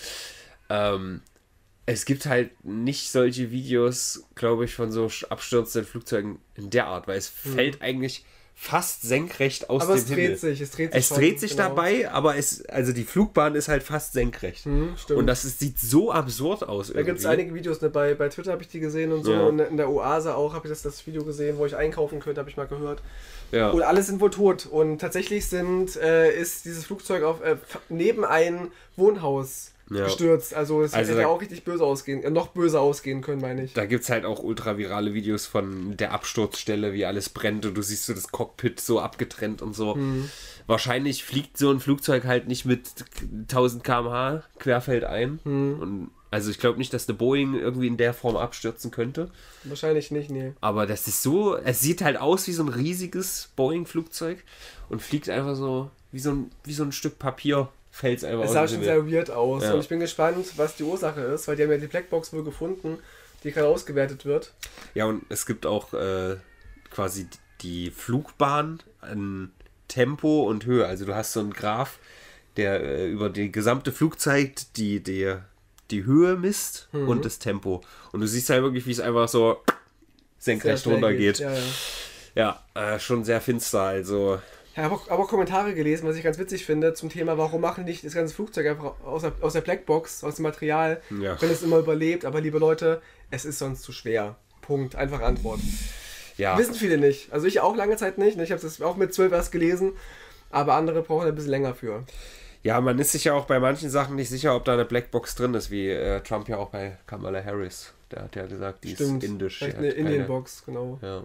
Es gibt halt nicht solche Videos, glaube ich, von so abstürzenden Flugzeugen in der Art, weil es fällt eigentlich fast senkrecht aus dem Himmel. Es dreht sich genau. Dabei, aber also die Flugbahn ist halt fast senkrecht. Stimmt. Und sieht so absurd aus. Da gibt es einige Videos, ne? bei Twitter habe ich die gesehen und so. Ja. Und in der Oase auch habe ich das Video gesehen, wo ich einkaufen könnte, habe ich mal gehört. Ja. Und alle sind wohl tot. Und tatsächlich ist dieses Flugzeug neben ein Wohnhaus gestürzt. Also es hätte auch richtig böse ausgehen, noch böser ausgehen können, meine ich. Da gibt es halt auch ultravirale Videos von der Absturzstelle, wie alles brennt und du siehst so das Cockpit so abgetrennt und so. Wahrscheinlich fliegt so ein Flugzeug halt nicht mit 1000 km/h querfeldein. Und also ich glaube nicht, dass eine Boeing irgendwie in der Form abstürzen könnte. Wahrscheinlich nicht, nee. Aber das ist so, es sieht halt aus wie so ein riesiges Boeing-Flugzeug und fliegt einfach so wie so ein Stück Papier. Es sah schon sehr weird aus. Ja. Und ich bin gespannt, was die Ursache ist, weil die haben ja die Blackbox wohl gefunden, die gerade ausgewertet wird. Ja, und es gibt auch quasi die Flugbahn an Tempo und Höhe. Also du hast so einen Graph, der über die gesamte Flug zeigt, die Höhe misst und das Tempo. Und du siehst halt wirklich, wie es einfach so senkrecht runtergeht. Ja, schon sehr finster, also... Ich habe auch Kommentare gelesen, was ich ganz witzig finde, zum Thema, warum machen nicht das ganze Flugzeug einfach aus der Blackbox, aus dem Material, wenn es immer überlebt. Aber liebe Leute, es ist sonst zu schwer. Punkt. Einfache Antwort. Ja. Wissen viele nicht. Also ich auch lange Zeit nicht. Ich habe das auch mit 12 erst gelesen, aber andere brauchen ein bisschen länger für. Ja, man ist sich ja auch bei manchen Sachen nicht sicher, ob da eine Blackbox drin ist, wie Trump ja auch bei Kamala Harris. Der hat ja gesagt, die ist indisch. Vielleicht eine Indian-Box, genau. Ja.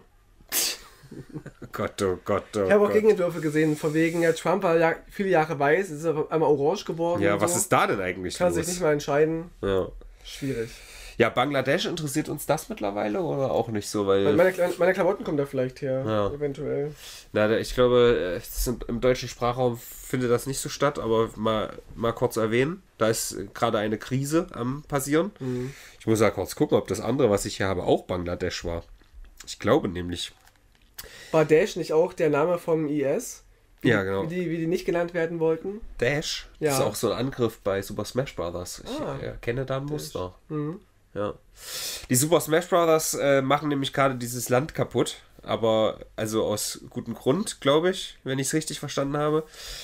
Gott, oh Gott, oh Ich habe auch Gegenentwürfe gesehen, von wegen, Trump war ja viele Jahre weiß, ist aber einmal orange geworden. Ja, was ist da denn eigentlich Kann sich nicht mal entscheiden. Ja. Schwierig. Ja, Bangladesch, interessiert uns das mittlerweile oder auch nicht so? Weil meine Klamotten kommen da vielleicht her, eventuell. Na, ich glaube, im deutschen Sprachraum findet das nicht so statt, aber mal kurz erwähnen, da ist gerade eine Krise am passieren. Ich muss ja kurz gucken, ob das andere, was ich hier habe, auch Bangladesch war. Ich glaube nämlich. War Daesh nicht auch der Name vom IS? Ja, genau. Wie die nicht genannt werden wollten? Daesh? Ja. Das ist auch so ein Angriff bei Super Smash Bros. Ich erkenne da ein Muster. Ja. Die Super Smash Bros. Machen nämlich gerade dieses Land kaputt, aber also aus gutem Grund, glaube ich, wenn ich es richtig verstanden habe.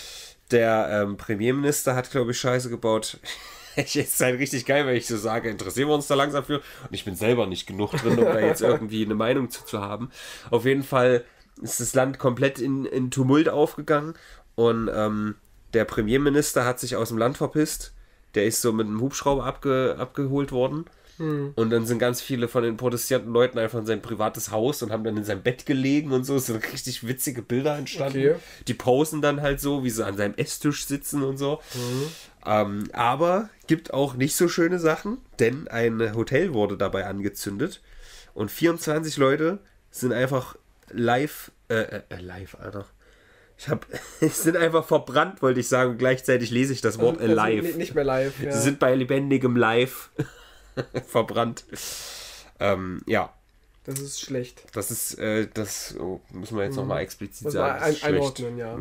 Der Premierminister hat, glaube ich, Scheiße gebaut. Es ist halt richtig geil, wenn ich so sage, interessieren wir uns da langsam für. Und ich bin selber nicht genug drin, um da jetzt irgendwie eine Meinung zu haben. Auf jeden Fall ist das Land komplett in Tumult aufgegangen und der Premierminister hat sich aus dem Land verpisst. Der ist so mit einem Hubschrauber abgeholt worden. Und dann sind ganz viele von den protestierenden Leuten einfach in sein privates Haus und haben dann in seinem Bett gelegen und so. Es sind richtig witzige Bilder entstanden. Okay. Die posen dann halt so, wie sie an seinem Esstisch sitzen und so. Aber gibt auch nicht so schöne Sachen, denn ein Hotel wurde dabei angezündet und 24 Leute sind einfach Alter. Es sind einfach verbrannt, wollte ich sagen. Und gleichzeitig lese ich das Wort Also, alive. nicht mehr live. Ja. Sie sind bei lebendigem Live verbrannt. Ja. Das ist schlecht. Das ist, das müssen wir jetzt nochmal explizit sagen. Das ist einordnen, ja.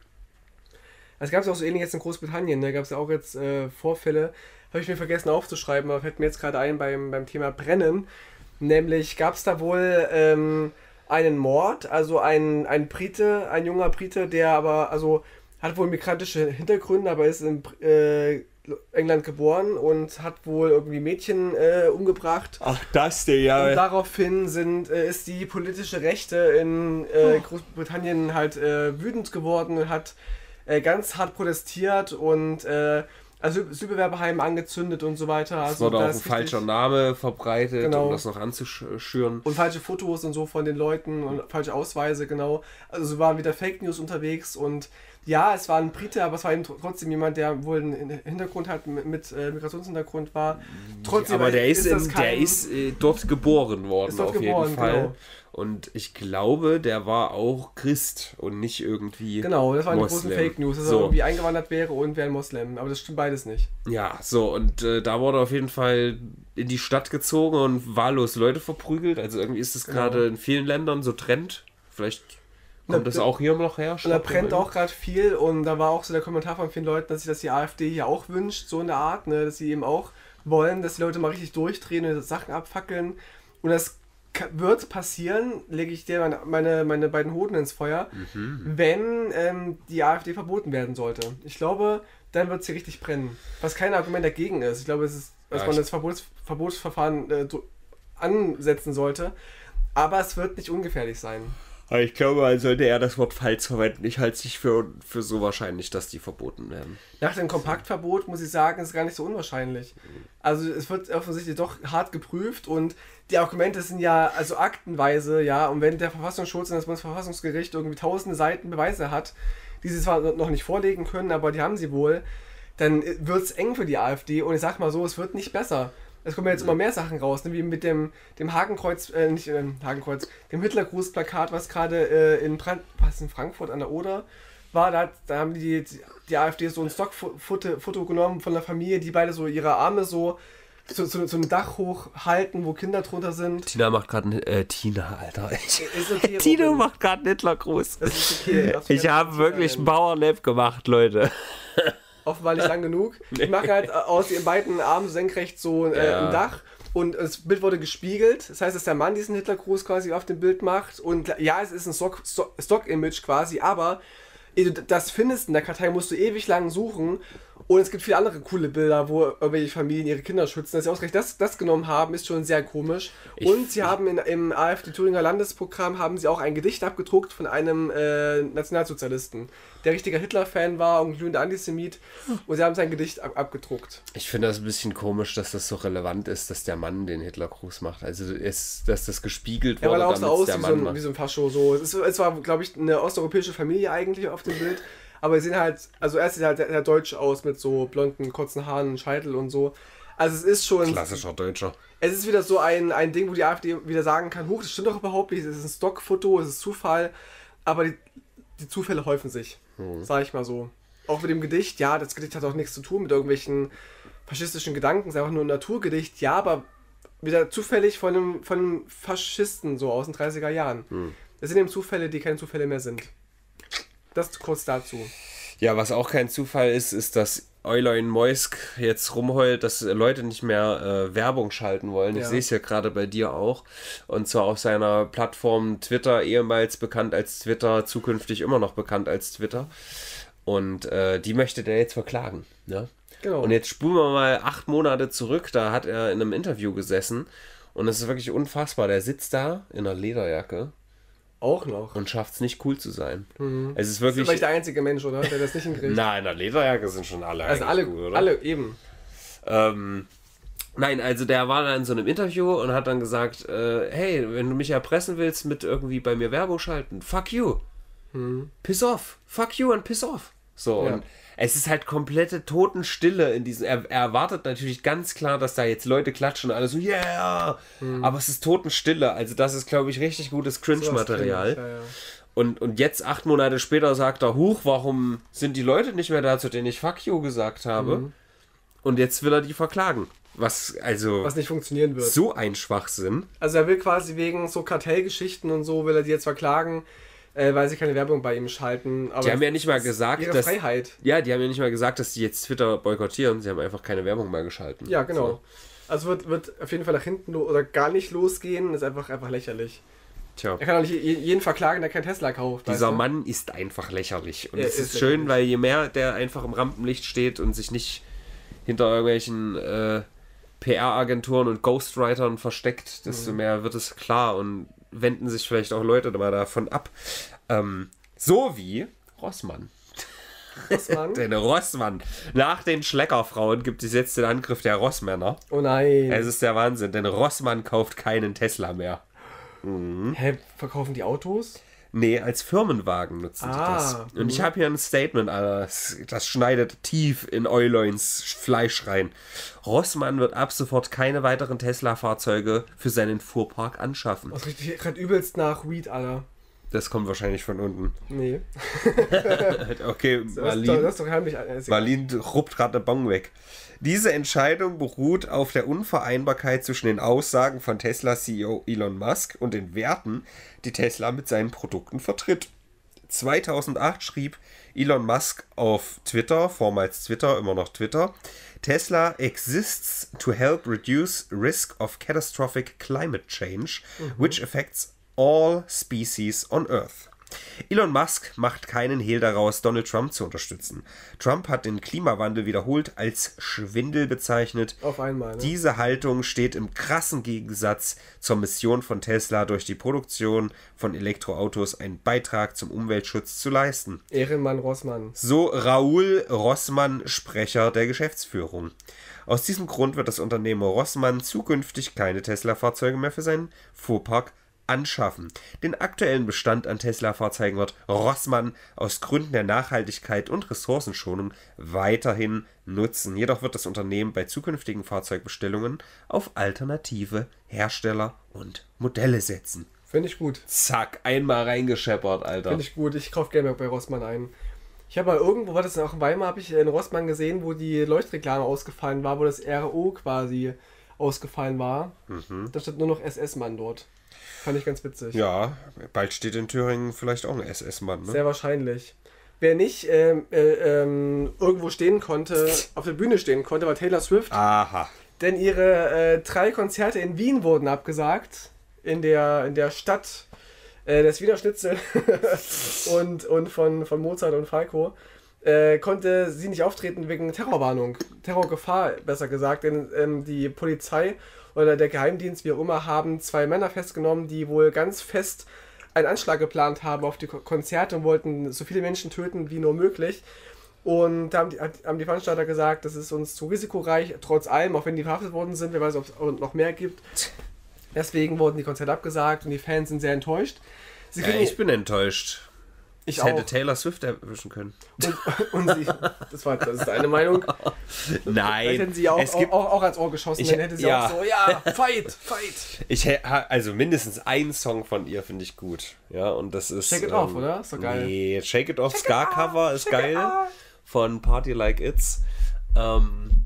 Es gab es auch so ähnlich jetzt in Großbritannien. Da gab es ja auch jetzt Vorfälle. Habe ich mir vergessen aufzuschreiben, aber fällt mir jetzt gerade ein beim Thema Brennen. Nämlich gab es da wohl einen Mord, also ein junger Brite, der aber, also hat wohl migrantische Hintergründe, aber ist in England geboren und hat wohl irgendwie Mädchen umgebracht. Ach, das der, ja. Und daraufhin ist die politische Rechte in Großbritannien halt wütend geworden und hat ganz hart protestiert und Asylbewerberheim angezündet und so weiter. Es wurde auch ein falscher Name verbreitet, genau, um das noch anzuschüren. Und falsche Fotos und so von den Leuten und falsche Ausweise, genau. Also so waren wieder Fake News unterwegs und ja, es war ein Brite, aber es war eben trotzdem jemand, der wohl einen Hintergrund hat, mit Migrationshintergrund war. Trotzdem, aber der ist dort geboren worden, auf jeden Fall. Genau. Und ich glaube, der war auch Christ und nicht irgendwie Genau, das war eine große Fake News, dass er irgendwie eingewandert wäre und wäre ein Moslem. Aber das stimmt beides nicht. Ja, so, und da wurde auf jeden Fall in die Stadt gezogen und wahllos Leute verprügelt. Also irgendwie ist das gerade in vielen Ländern so Trend. Vielleicht kommt das auch hier noch her. Und da brennt auch gerade viel und da war auch so der Kommentar von vielen Leuten, dass sich das die AfD hier auch wünscht, so in der Art, ne, dass sie eben auch wollen, dass die Leute mal richtig durchdrehen und Sachen abfackeln. Und das wird passieren, lege ich dir meine beiden Hoden ins Feuer, wenn die AfD verboten werden sollte. Ich glaube, dann wird es hier richtig brennen. Was kein Argument dagegen ist. Ich glaube, es ist, dass man das Verbotsverfahren ansetzen sollte. Aber es wird nicht ungefährlich sein. Ich glaube, man sollte eher das Wort falsch verwenden. Ich halte es nicht für so wahrscheinlich, dass die verboten werden. Nach dem Kompaktverbot, muss ich sagen, ist es gar nicht so unwahrscheinlich. Also es wird offensichtlich doch hart geprüft und die Argumente sind ja also aktenweise, ja, und wenn der Verfassungsschutz und das Bundesverfassungsgericht irgendwie tausende Seiten Beweise hat, die sie zwar noch nicht vorlegen können, aber die haben sie wohl, dann wird es eng für die AfD und ich sag mal so, es wird nicht besser. Es kommen jetzt immer mehr Sachen raus, ne? Wie mit dem Hakenkreuz, dem Hitlergruß-Plakat, was gerade in Frankfurt an der Oder war. Da haben die AfD so ein Stockfoto genommen von einer Familie, die beide so ihre Arme so zu einem Dach hochhalten, wo Kinder drunter sind. Tina macht gerade Tina, Alter. Ist okay, Tina macht gerade einen Hitlergruß. Das ist okay. Ich habe wirklich einen Powerlap gemacht, Leute. Offenbar nicht lang genug. Ich mache halt aus den beiden Armen senkrecht so ein Dach und das Bild wurde gespiegelt. Das heißt, dass der Mann diesen Hitlergruß quasi auf dem Bild macht und ja, es ist ein Stock-Image quasi, aber das findest in der Kartei musst du ewig lang suchen und es gibt viele andere coole Bilder, wo irgendwelche Familien ihre Kinder schützen. Dass sie ausgerechnet das genommen haben, ist schon sehr komisch. Und sie haben im AfD Thüringer Landesprogramm haben sie auch ein Gedicht abgedruckt von einem Nationalsozialisten, der richtiger Hitler-Fan war und glühender Antisemit und sie haben sein Gedicht abgedruckt. Ich finde das ein bisschen komisch, dass das so relevant ist, dass der Mann den Hitlergruß macht. Also dass das gespiegelt wurde, weil er auch so aussieht der Mann macht. Wie so ein Fascho. So. Es war, glaube ich, eine osteuropäische Familie eigentlich auf dem Bild. Aber sie sehen halt, also er sieht halt sehr deutsch aus mit so blonden, kurzen Haaren, Scheitel und so. Also es ist schon... Klassischer Deutscher. Es ist wieder so ein Ding, wo die AfD wieder sagen kann, das stimmt doch überhaupt nicht, es ist ein Stockfoto, es ist Zufall. Aber die Zufälle häufen sich, sag ich mal so. Auch mit dem Gedicht, ja, das Gedicht hat auch nichts zu tun mit irgendwelchen faschistischen Gedanken, es ist einfach nur ein Naturgedicht, ja, aber wieder zufällig von einem Faschisten so aus den 30er Jahren. Das sind eben Zufälle, die keine Zufälle mehr sind. Das kurz dazu. Ja, was auch kein Zufall ist, dass Elon Musk jetzt rumheult, dass Leute nicht mehr Werbung schalten wollen. Ja. Ich sehe es ja gerade bei dir auch. Und zwar auf seiner Plattform Twitter, ehemals bekannt als Twitter, zukünftig immer noch bekannt als Twitter. Und die möchte der jetzt verklagen. Ne? Genau. Und jetzt spulen wir mal 8 Monate zurück. Da hat er in einem Interview gesessen. Und es ist wirklich unfassbar. Der sitzt da in einer Lederjacke. Auch noch. Und schafft es nicht cool zu sein. Es ist wirklich. Das ist vielleicht der einzige Mensch, oder? Der das nicht hinkriegt. Nein, in der Lederjacke sind schon alle. Also alle, cool, oder? Alle eben. Nein, also der war da in so einem Interview und hat dann gesagt, hey, wenn du mich erpressen willst mit irgendwie bei mir Werbung schalten, fuck you. Piss off. Fuck you and piss off. So, ja. Und es ist halt komplette Totenstille in diesem. Er erwartet natürlich ganz klar, dass da jetzt Leute klatschen und alle so, yeah! Aber es ist Totenstille. Also, das ist, glaube ich, richtig gutes Cringe-Material. Ja. Und jetzt 8 Monate später sagt er, huch, warum sind die Leute nicht mehr da, zu denen ich Fuck you gesagt habe? Und jetzt will er die verklagen. Was nicht funktionieren wird. So ein Schwachsinn. Also er will quasi wegen so Kartellgeschichten und so, will er die jetzt verklagen, weil sie keine Werbung bei ihm schalten. Aber die haben ja nicht mal gesagt, ihre Freiheit. Ja, die haben ja nicht mal gesagt, dass die jetzt Twitter boykottieren. Sie haben einfach keine Werbung mehr geschalten. Ja, genau. So. Also wird auf jeden Fall nach hinten oder gar nicht losgehen. Das ist einfach lächerlich. Tja. Er kann auch nicht jeden verklagen, der keinen Tesla kauft. Dieser Mann ist einfach lächerlich. Und Ja, es ist lächerlich. schön, weil je mehr der einfach im Rampenlicht steht und sich nicht hinter irgendwelchen PR-Agenturen und Ghostwritern versteckt, desto mehr wird es klar und wenden sich vielleicht auch Leute mal davon ab. So wie Rossmann. Denn Rossmann. Nach den Schleckerfrauen gibt es jetzt den Angriff der Rossmänner. Oh nein. Es ist der Wahnsinn, denn Rossmann kauft keinen Tesla mehr. Hä, verkaufen die Autos? Nee, als Firmenwagen nutzen die das. Und ich habe hier ein Statement, Alter, das schneidet tief in Euloins Fleisch rein. Rossmann wird ab sofort keine weiteren Tesla-Fahrzeuge für seinen Fuhrpark anschaffen. Das riecht gerade übelst nach Weed, Alter. Das kommt wahrscheinlich von unten. Nee. Okay, Das ist doch heimlich. Marlin ruppt gerade eine Bong weg. Diese Entscheidung beruht auf der Unvereinbarkeit zwischen den Aussagen von Tesla-CEO Elon Musk und den Werten, die Tesla mit seinen Produkten vertritt. 2008 schrieb Elon Musk auf Twitter, vormals Twitter, immer noch Twitter, Tesla exists to help reduce risk of catastrophic climate change, which affects all species on Earth. Elon Musk macht keinen Hehl daraus, Donald Trump zu unterstützen. Trump hat den Klimawandel wiederholt als Schwindel bezeichnet. Auf einmal, ne? Diese Haltung steht im krassen Gegensatz zur Mission von Tesla, durch die Produktion von Elektroautos einen Beitrag zum Umweltschutz zu leisten. Ehrenmann Rossmann. So Raoul Rossmann, Sprecher der Geschäftsführung. Aus diesem Grund wird das Unternehmen Rossmann zukünftig keine Tesla-Fahrzeuge mehr für seinen Fuhrpark anschaffen. Den aktuellen Bestand an Tesla-Fahrzeugen wird Rossmann aus Gründen der Nachhaltigkeit und Ressourcenschonung weiterhin nutzen. Jedoch wird das Unternehmen bei zukünftigen Fahrzeugbestellungen auf alternative Hersteller und Modelle setzen. Finde ich gut. Zack, einmal reingescheppert, Alter. Finde ich gut. Ich kaufe gerne bei Rossmann ein. Ich habe mal irgendwo, war das auch in Weimar, habe ich in Rossmann gesehen, wo die Leuchtreklame ausgefallen war, wo das RO quasi ausgefallen war. Da stand nur noch SS-Mann dort. Fand ich ganz witzig. Ja, bald steht in Thüringen vielleicht auch ein SS-Mann, ne? Sehr wahrscheinlich. Wer nicht irgendwo stehen konnte, auf der Bühne stehen konnte, war Taylor Swift. Aha. Denn ihre 3 Konzerte in Wien wurden abgesagt. In der Stadt des Wiener Schnitzel und von Mozart und Falco. Konnte sie nicht auftreten wegen Terrorwarnung. Terrorgefahr, besser gesagt. Denn die Polizei oder der Geheimdienst, wie auch immer, haben 2 Männer festgenommen, die wohl ganz fest einen Anschlag geplant haben auf die Konzerte und wollten so viele Menschen töten wie nur möglich. Und da haben die Veranstalter gesagt, das ist uns zu risikoreich, trotz allem, auch wenn die verhaftet worden sind, wer weiß, ob es noch mehr gibt. Deswegen wurden die Konzerte abgesagt und die Fans sind sehr enttäuscht. Ich bin enttäuscht. Ich das auch. hätte Taylor Swift erwischen können. Und sie, das ist deine Meinung. Nein. Vielleicht hätten sie auch ans Ohr geschossen, dann hätte sie auch so, ja, fight. Also mindestens einen Song von ihr finde ich gut. Ja, und das ist... Shake It Off, oder? Ist doch geil. Nee, Shake It Off Ska-Cover ist geil. Von Party Like It's. Ja,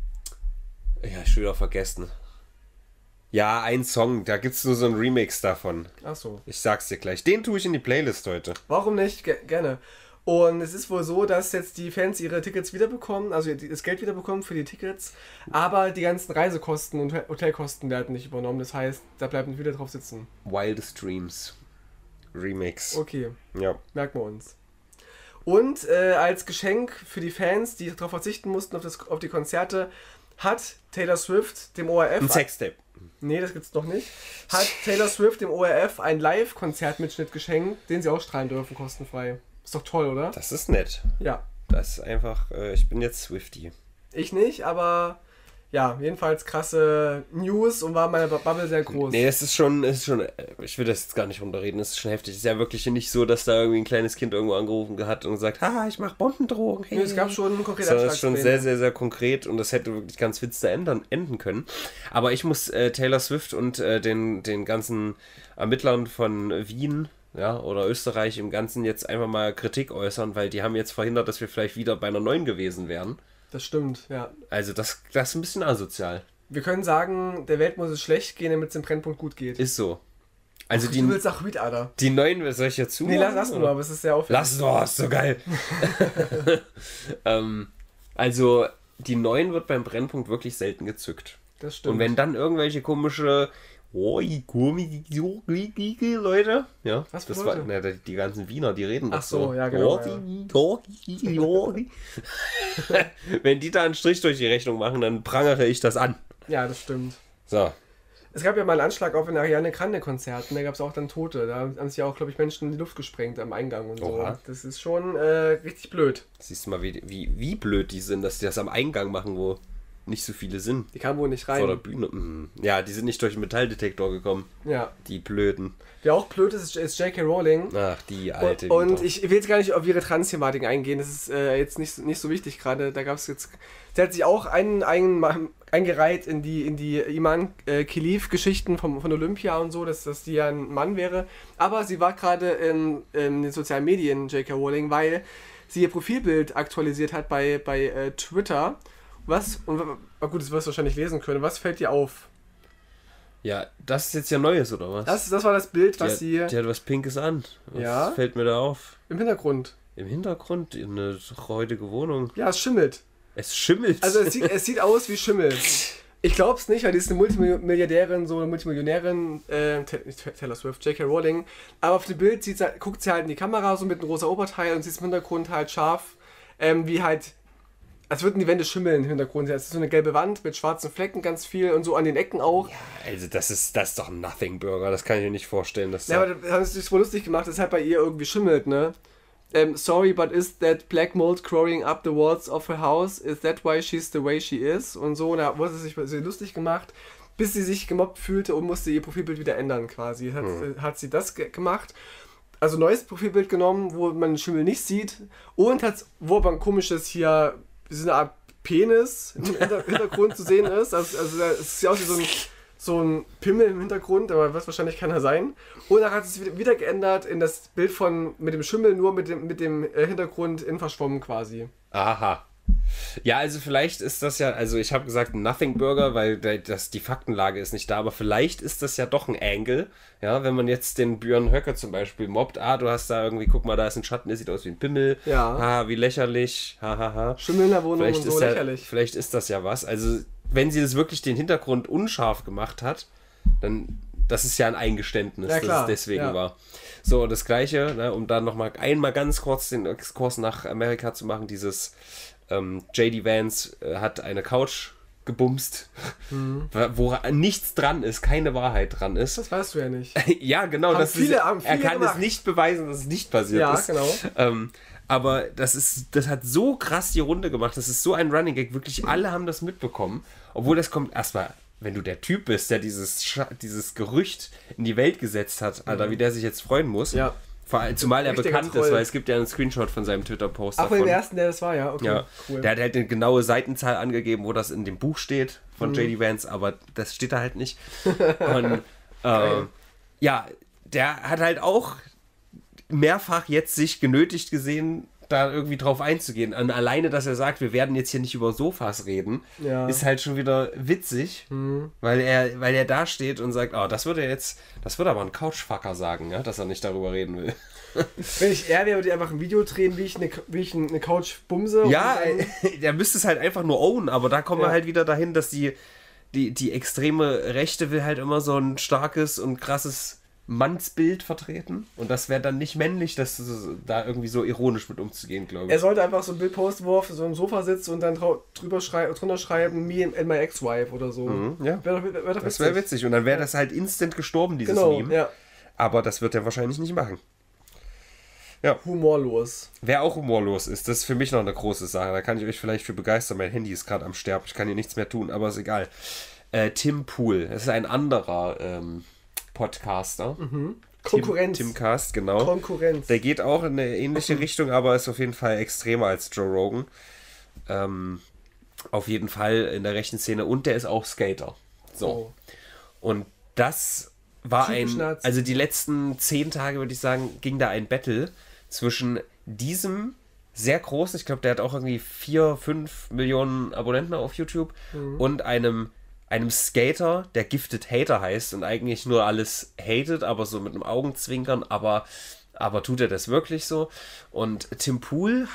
ich schon wieder vergessen. Ja, ein Song, da gibt es nur so einen Remix davon. Ach so. Ich sag's dir gleich. Den tue ich in die Playlist heute. Warum nicht? Gerne. Und es ist wohl so, dass jetzt die Fans ihre Tickets wiederbekommen, also das Geld wiederbekommen für die Tickets, aber die ganzen Reisekosten und Hotelkosten werden nicht übernommen. Das heißt, da bleiben wieder drauf sitzen. Wildest Dreams Remix. Okay, Ja. merken wir uns. Und als Geschenk für die Fans, die darauf verzichten mussten, auf die Konzerte, hat Taylor Swift dem ORF... Ein Sextape. Nee, das gibt's noch nicht. Hat Taylor Swift dem ORF einen Live-Konzertmitschnitt geschenkt, den sie ausstrahlen dürfen, kostenfrei. Ist doch toll, oder? Das ist nett. Ja. Das ist einfach, ich bin jetzt Swiftie. Ich nicht, aber ja, jedenfalls krasse News und war meine Bubble sehr groß. Nee, es ist schon, ich will das jetzt gar nicht runterreden, es ist schon heftig. Es ist ja wirklich nicht so, dass da irgendwie ein kleines Kind irgendwo angerufen hat und gesagt, haha, ich mache Bombendrohungen. Hey. Nee, es gab schon konkrete Sondern es ist schon Anschlagspläne. sehr, sehr, sehr konkret und das hätte wirklich ganz finster enden können. Aber ich muss Taylor Swift und den ganzen Ermittlern von Wien ja, oder Österreich im Ganzen jetzt einfach mal Kritik äußern, weil die haben jetzt verhindert, dass wir vielleicht wieder bei einer 9 gewesen wären. Das stimmt, ja. Also das ist ein bisschen asozial. Wir können sagen, der Welt muss es schlecht gehen, damit es im Brennpunkt gut geht. Ist so. Also du willst auch mit, Alter. Die 9, soll ich jetzt zu? Nee, lass nur, aber es ist sehr aufwendig. Lass doch, ist so geil. Also die 9 wird beim Brennpunkt wirklich selten gezückt. Das stimmt. Und wenn dann irgendwelche komische Leute, ja, was für das Leute? war die ganzen Wiener, die reden doch Ach so, so. ja, genau. Wenn die da einen Strich durch die Rechnung machen, dann prangere ich das an. Ja, das stimmt. So. Es gab ja mal einen Anschlag auf ein Ariane Grande Konzert und da gab es auch dann Tote. Da haben sich ja auch, glaube ich, Menschen in die Luft gesprengt am Eingang und so. Oha. Das ist schon richtig blöd. Siehst du mal, wie blöd die sind, dass die das am Eingang machen, wo nicht so viele sind. Die kamen wohl nicht rein. Vor der Bühne. Ja, die sind nicht durch den Metalldetektor gekommen. Ja. Die Blöden. Wer auch blöd ist J.K. Rowling. Ach, die alte. Und ich will jetzt gar nicht auf ihre Trans-Thematik eingehen. Das ist jetzt nicht so wichtig gerade. Da gab es jetzt... Sie hat sich auch eingereiht in die Iman Khalif-Geschichten von Olympia und so, dass die ja ein Mann wäre. Aber sie war gerade in den sozialen Medien, J.K. Rowling, weil sie ihr Profilbild aktualisiert hat bei Twitter. Gut, das wirst du wahrscheinlich lesen können. Was fällt dir auf? Ja, das ist jetzt ja Neues, oder was? Das war das Bild, was die hat was Pinkes an. Was fällt mir da auf? Im Hintergrund. Im Hintergrund? Eine räudige Wohnung. Ja, es schimmelt. Es schimmelt? Also es sieht aus wie Schimmel. Ich glaub's nicht, weil die ist eine Multimilliardärin, so eine Multimillionärin, nicht Taylor Swift, J.K. Rowling. Aber auf dem Bild guckt sie halt in die Kamera, so mit einem rosa Oberteil und sie ist im Hintergrund halt scharf, wie halt... Als würden die Wände schimmeln im Hintergrund. Es ist so eine gelbe Wand mit schwarzen Flecken ganz viel und so an den Ecken auch. Ja, also das ist doch ein Nothing Burger. Das kann ich mir nicht vorstellen. Dass ja, aber da haben sie sich wohl lustig gemacht, dass es halt bei ihr irgendwie schimmelt, ne? Sorry, but is that black mold crawling up the walls of her house? Is that why she's the way she is? Und so, da wurde sie sich so lustig gemacht, bis sie sich gemobbt fühlte und musste ihr Profilbild wieder ändern quasi. Hat sie das gemacht. Also neues Profilbild genommen, wo man den Schimmel nicht sieht und wo aber ein komisches hier... so eine Art Penis im Hintergrund zu sehen ist. Also es sieht aus wie so ein Pimmel im Hintergrund, aber wird wahrscheinlich keiner sein. Und dann hat es wieder geändert in das Bild mit dem Schimmel, nur mit dem Hintergrund in verschwommen quasi. Aha. Ja, also vielleicht ist das ja, also ich habe gesagt Nothing Burger, weil die Faktenlage ist nicht da, aber vielleicht ist das ja doch ein Angle, ja, wenn man jetzt den Björn Höcke zum Beispiel mobbt, du hast da irgendwie, guck mal, da ist ein Schatten, der sieht aus wie ein Pimmel, ja. Wie lächerlich, hahaha. Schimmel in der Wohnung vielleicht und so lächerlich. Vielleicht ist das ja was, also wenn sie das wirklich den Hintergrund unscharf gemacht hat, dann, das ist ja ein Eingeständnis, ja, dass es deswegen war. So, das Gleiche, ne, um dann nochmal einmal ganz kurz den Exkurs nach Amerika zu machen, dieses J.D. Vance hat eine Couch gebumst, wo nichts dran ist, keine Wahrheit dran ist. Das weißt du ja nicht. Ja, genau. Haben viele er kann gemacht. es nicht beweisen, dass es nicht passiert ist. Ja, genau. Aber das hat so krass die Runde gemacht. Das ist so ein Running Gag. Wirklich alle haben das mitbekommen. Obwohl das kommt erstmal, wenn du der Typ bist, der dieses Gerücht in die Welt gesetzt hat, Alter, wie der sich jetzt freuen muss. Ja. Zumal er bekannt ist, weil es gibt ja einen Screenshot von seinem Twitter-Post. Ach, von dem ersten, der das war, ja. Okay, ja. Cool. Der hat halt eine genaue Seitenzahl angegeben, wo das in dem Buch steht von J.D. Vance, aber das steht da halt nicht. Und ja, der hat halt auch mehrfach jetzt sich genötigt gesehen, da irgendwie drauf einzugehen. Und alleine, dass er sagt, wir werden jetzt hier nicht über Sofas reden, ist halt schon wieder witzig, weil er da steht und sagt, das wird aber ein Couchfucker sagen, ja, dass er nicht darüber reden will. Wenn ich wäre, würde ich einfach ein Video drehen, wie ich eine Couch bumse. Ja, der müsste es halt einfach nur ownen, aber da kommen wir halt wieder dahin, dass die extreme Rechte will halt immer so ein starkes und krasses Mannsbild vertreten und das wäre dann nicht männlich, da irgendwie so ironisch mit umzugehen, glaube ich. Er sollte einfach so ein Bild posten, wo er auf so einem Sofa sitzt und dann drunter schreiben, me and my ex-wife oder so. Ja. Das wäre witzig und dann wäre das halt instant gestorben, dieses Meme. Ja. Aber das wird er wahrscheinlich nicht machen. Ja. Humorlos. Wer auch humorlos ist, das ist für mich noch eine große Sache. Da kann ich euch vielleicht für begeistern. Mein Handy ist gerade am Sterben. Ich kann hier nichts mehr tun, aber ist egal. Tim Pool. Das ist ein anderer Podcaster. Konkurrenz. Timcast, genau. Konkurrenz. Der geht auch in eine ähnliche Richtung, aber ist auf jeden Fall extremer als Joe Rogan. Auf jeden Fall in der rechten Szene. Und der ist auch Skater. So. Oh. Und das also die letzten 10 Tage, würde ich sagen, ging da ein Battle zwischen diesem sehr großen, ich glaube, der hat auch irgendwie 4, 5 Millionen Abonnenten auf YouTube und einem Skater, der Gifted Hater heißt und eigentlich nur alles hatet, aber so mit einem Augenzwinkern, aber tut er das wirklich so? Und Tim Pool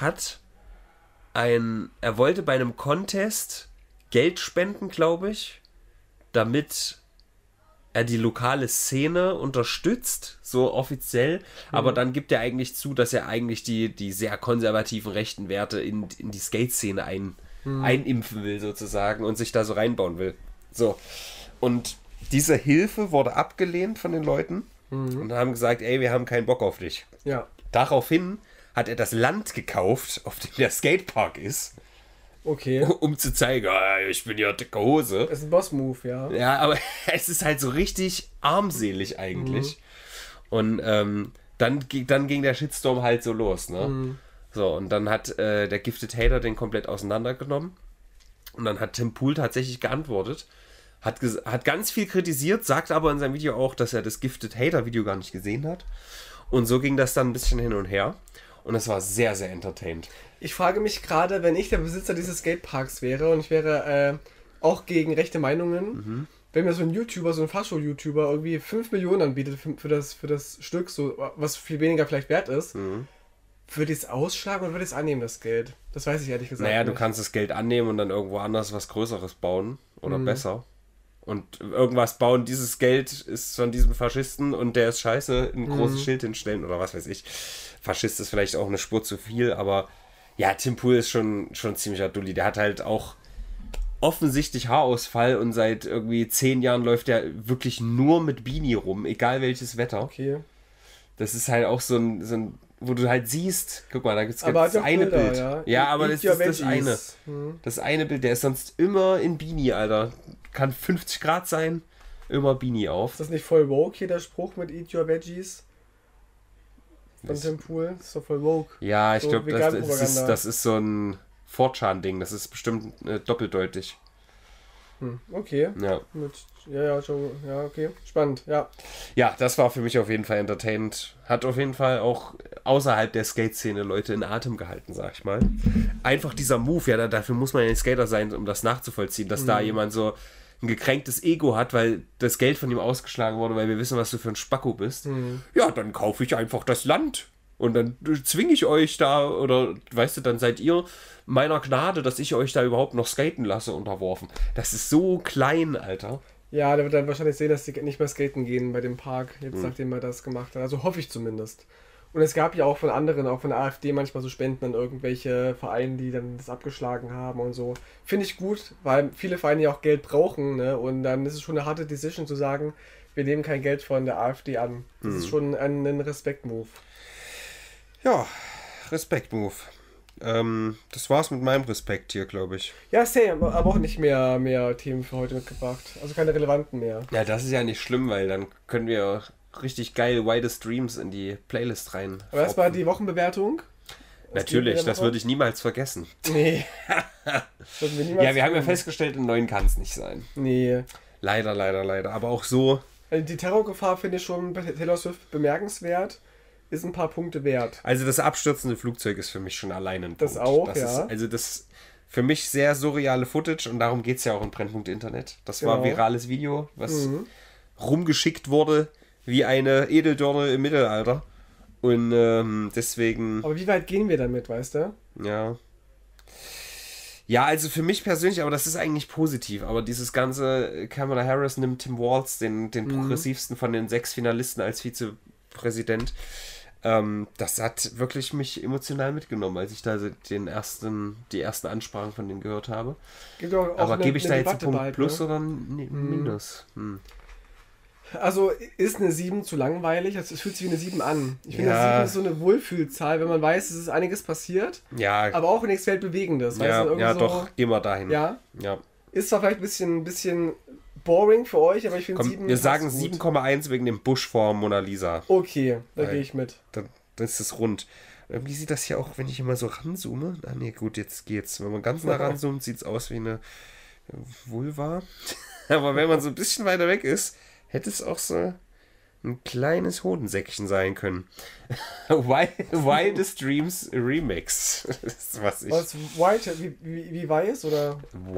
er wollte bei einem Contest Geld spenden, glaube ich, damit er die lokale Szene unterstützt, so offiziell, aber dann gibt er eigentlich zu, dass er eigentlich die sehr konservativen rechten Werte in die Skate-Szene einimpfen will, sozusagen, und sich da so reinbauen will. So. Und diese Hilfe wurde abgelehnt von den Leuten und haben gesagt, ey, wir haben keinen Bock auf dich. Ja. Daraufhin hat er das Land gekauft, auf dem der Skatepark ist. Okay. Um zu zeigen, ich bin ja dicke Hose. Das ist ein Boss-Move, ja. Ja, aber es ist halt so richtig armselig eigentlich. Und dann ging der Shitstorm halt so los, ne? So, und dann hat der Gifted Hater den komplett auseinandergenommen. Und dann hat Tim Pool tatsächlich geantwortet. Hat ganz viel kritisiert, sagt aber in seinem Video auch, dass er das Gifted Hater Video gar nicht gesehen hat. Und so ging das dann ein bisschen hin und her. Und es war sehr, sehr entertained. Ich frage mich gerade, wenn ich der Besitzer dieses Skateparks wäre und ich wäre auch gegen rechte Meinungen, wenn mir so ein YouTuber, so ein Fachschul-YouTuber irgendwie 5 Millionen anbietet für das Stück, so was viel weniger vielleicht wert ist, würde ich es ausschlagen oder würde ich es annehmen, das Geld? Das weiß ich ehrlich gesagt nicht. nicht. Du kannst das Geld annehmen und dann irgendwo anders was Größeres bauen oder besser. Und irgendwas bauen, dieses Geld ist von diesem Faschisten und der ist scheiße, ein großes Schild hinstellen oder was weiß ich. Faschist ist vielleicht auch eine Spur zu viel, aber ja, Tim Pool ist schon ziemlicher Dulli. Der hat halt auch offensichtlich Haarausfall und seit irgendwie 10 Jahren läuft er wirklich nur mit Beanie rum, egal welches Wetter. Okay. Das ist halt auch so ein wo du halt siehst, guck mal, da gibt es das eine Bilder, Bild. Ja, aber das ist das eine. Das eine Bild, der ist sonst immer in Beanie, Alter. Kann 50 Grad sein, immer Beanie auf. Ist das nicht voll woke hier, der Spruch mit Eat Your Veggies? Von Tim Pool? Das ist doch voll woke. Ja, ich glaube, das ist so ein 4chan-Ding. Das ist bestimmt doppeldeutig. Okay. Ja. Ja, okay. Spannend, ja. Ja, das war für mich auf jeden Fall entertainend. Hat auf jeden Fall auch außerhalb der Skate-Szene Leute in Atem gehalten, sag ich mal. Einfach dieser Move, ja, dafür muss man ja ein Skater sein, um das nachzuvollziehen, dass da jemand so ein gekränktes Ego hat, weil das Geld von ihm ausgeschlagen wurde, weil wir wissen, was du für ein Spacko bist. Ja, dann kaufe ich einfach das Land. Und dann zwinge ich euch da, oder weißt du, dann seid ihr meiner Gnade, dass ich euch da überhaupt noch skaten lasse, unterworfen. Das ist so klein, Alter. Ja, der wird dann wahrscheinlich sehen, dass die nicht mehr skaten gehen bei dem Park, jetzt nachdem er das gemacht hat. Also hoffe ich zumindest. Und es gab ja auch von anderen, auch von der AfD manchmal so Spenden an irgendwelche Vereine, die dann das abgeschlagen haben und so. Finde ich gut, weil viele Vereine ja auch Geld brauchen, ne? Und dann ist es schon eine harte Decision zu sagen, wir nehmen kein Geld von der AfD an. Das ist schon ein Respekt-Move. Ja, Respekt-Move. Das war's mit meinem Respekt hier, glaube ich. Ja, same, aber auch nicht mehr Themen für heute mitgebracht. Also keine relevanten mehr. Ja, das ist ja nicht schlimm, weil dann können wir richtig geil Wide Streams in die Playlist rein. Aber erstmal die Wochenbewertung. Natürlich, das würde ich niemals vergessen. Nee. Wir haben ja festgestellt, in 9 kann es nicht sein. Nee. Leider. Aber auch so. Also die Terrorgefahr finde ich schon bei Taylor Swift bemerkenswert. Ist ein paar Punkte wert. Also das abstürzende Flugzeug ist für mich schon allein ein Punkt. Das auch, das ist, das für mich sehr surreale Footage und darum geht es ja auch in Brennpunkt Internet. Das war ein virales Video, was rumgeschickt wurde wie eine Edeldirne im Mittelalter. Und deswegen... Aber wie weit gehen wir damit, weißt du? Ja. Ja, also für mich persönlich, aber das ist eigentlich positiv. Aber dieses ganze Kamala Harris nimmt Tim Walz, den progressivsten von den 6 Finalisten als Vizepräsident. Das hat wirklich mich emotional mitgenommen, als ich da die ersten Ansprachen von denen gehört habe. Aber gebe ich da jetzt einen Punkt bald, Plus oder Minus? Also ist eine 7 zu langweilig? Also es fühlt sich wie eine 7 an. Ich finde, eine 7 ist so eine Wohlfühlzahl, wenn man weiß, es ist einiges passiert, aber auch nichts Weltbewegendes. Doch, gehen wir dahin. Ja? Ist zwar vielleicht ein bisschen boring für euch, aber ich finde 7... Wir sagen 7,1 wegen dem Busch vor Mona Lisa. Okay, da gehe ich mit. Dann ist es rund. Irgendwie sieht das hier auch, wenn ich immer so ranzoome... Ah ne, gut, jetzt geht's. Wenn man ganz nah ranzoomt, sieht es aus wie eine Vulva. Aber wenn man so ein bisschen weiter weg ist, hätte es auch so ein kleines Hodensäckchen sein können. Wildest Dreams Remix. Das ist, was White, wie weiß oder?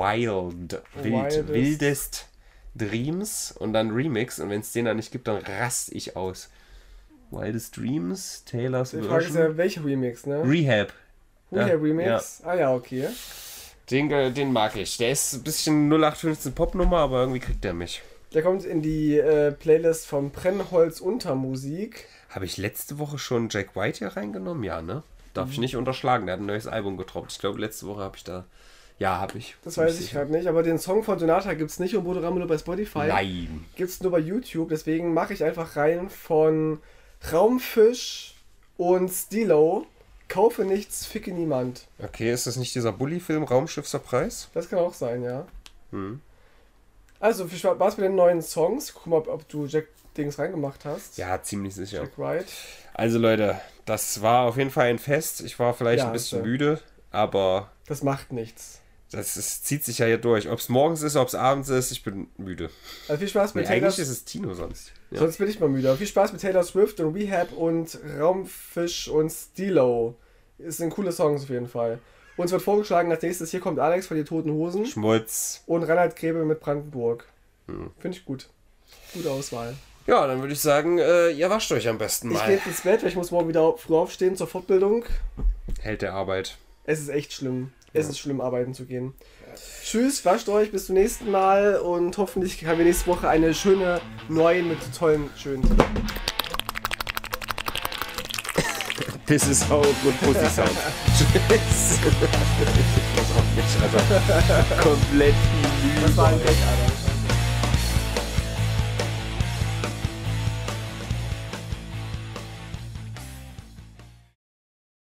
Wildest Dreams und dann Remix. Und wenn es den dann nicht gibt, dann raste ich aus. Wildest Dreams, Taylor's Die Frage ist ja, welcher Remix, ne? Rehab. Remix? Ja. Ah ja, okay. Den mag ich. Der ist ein bisschen 0815 Popnummer, aber irgendwie kriegt er mich. Der kommt in die Playlist von Brennholz Untermusik. Habe ich letzte Woche schon Jack White hier reingenommen? Ja, ne? Darf ich nicht unterschlagen. Der hat ein neues Album getroppt. Ich glaube, letzte Woche habe ich da... Ja, habe ich. Das weiß ich gerade nicht, aber den Song von Sonata gibt es nicht und Bodo Ramelow nur bei Spotify. Nein. Gibt es nur bei YouTube, deswegen mache ich einfach rein von Raumfisch und Stilo. Kaufe nichts, ficke niemand. Okay, ist das nicht dieser Bully-Film Raumschiff Surprise? Das kann auch sein, ja. Also, viel Spaß mit den neuen Songs. Guck mal, ob du Jack Dings reingemacht hast. Ja, ziemlich sicher. Jack White. Also Leute, das war auf jeden Fall ein Fest. Ich war vielleicht ein bisschen müde, aber... Das macht nichts. Zieht sich ja hier durch. Ob es morgens ist, ob es abends ist, ich bin müde. Also viel Spaß mit Taylor. Eigentlich ist es Tino sonst. Ja. Sonst bin ich mal müde. Aber viel Spaß mit Taylor Swift und Rehab und Raumfisch und Stilo. Es sind coole Songs auf jeden Fall. Uns wird vorgeschlagen, als nächstes hier kommt Alex von die Toten Hosen. Schmutz. Und Reinhard Grebe mit Brandenburg. Finde ich gut. Gute Auswahl. Ja, dann würde ich sagen, ihr wascht euch am besten mal. Ich gehe jetzt ins Bett, weil ich muss morgen wieder früh aufstehen zur Fortbildung. Held der Arbeit. Es ist echt schlimm. Es ist schlimm, arbeiten zu gehen. Tschüss, wascht euch, bis zum nächsten Mal und hoffentlich haben wir nächste Woche eine schöne, neue mit tollen, schönen. This is how good pussy sound. Tschüss. Ich weiß auch nicht, also komplett. Das war ein Gag, Alter.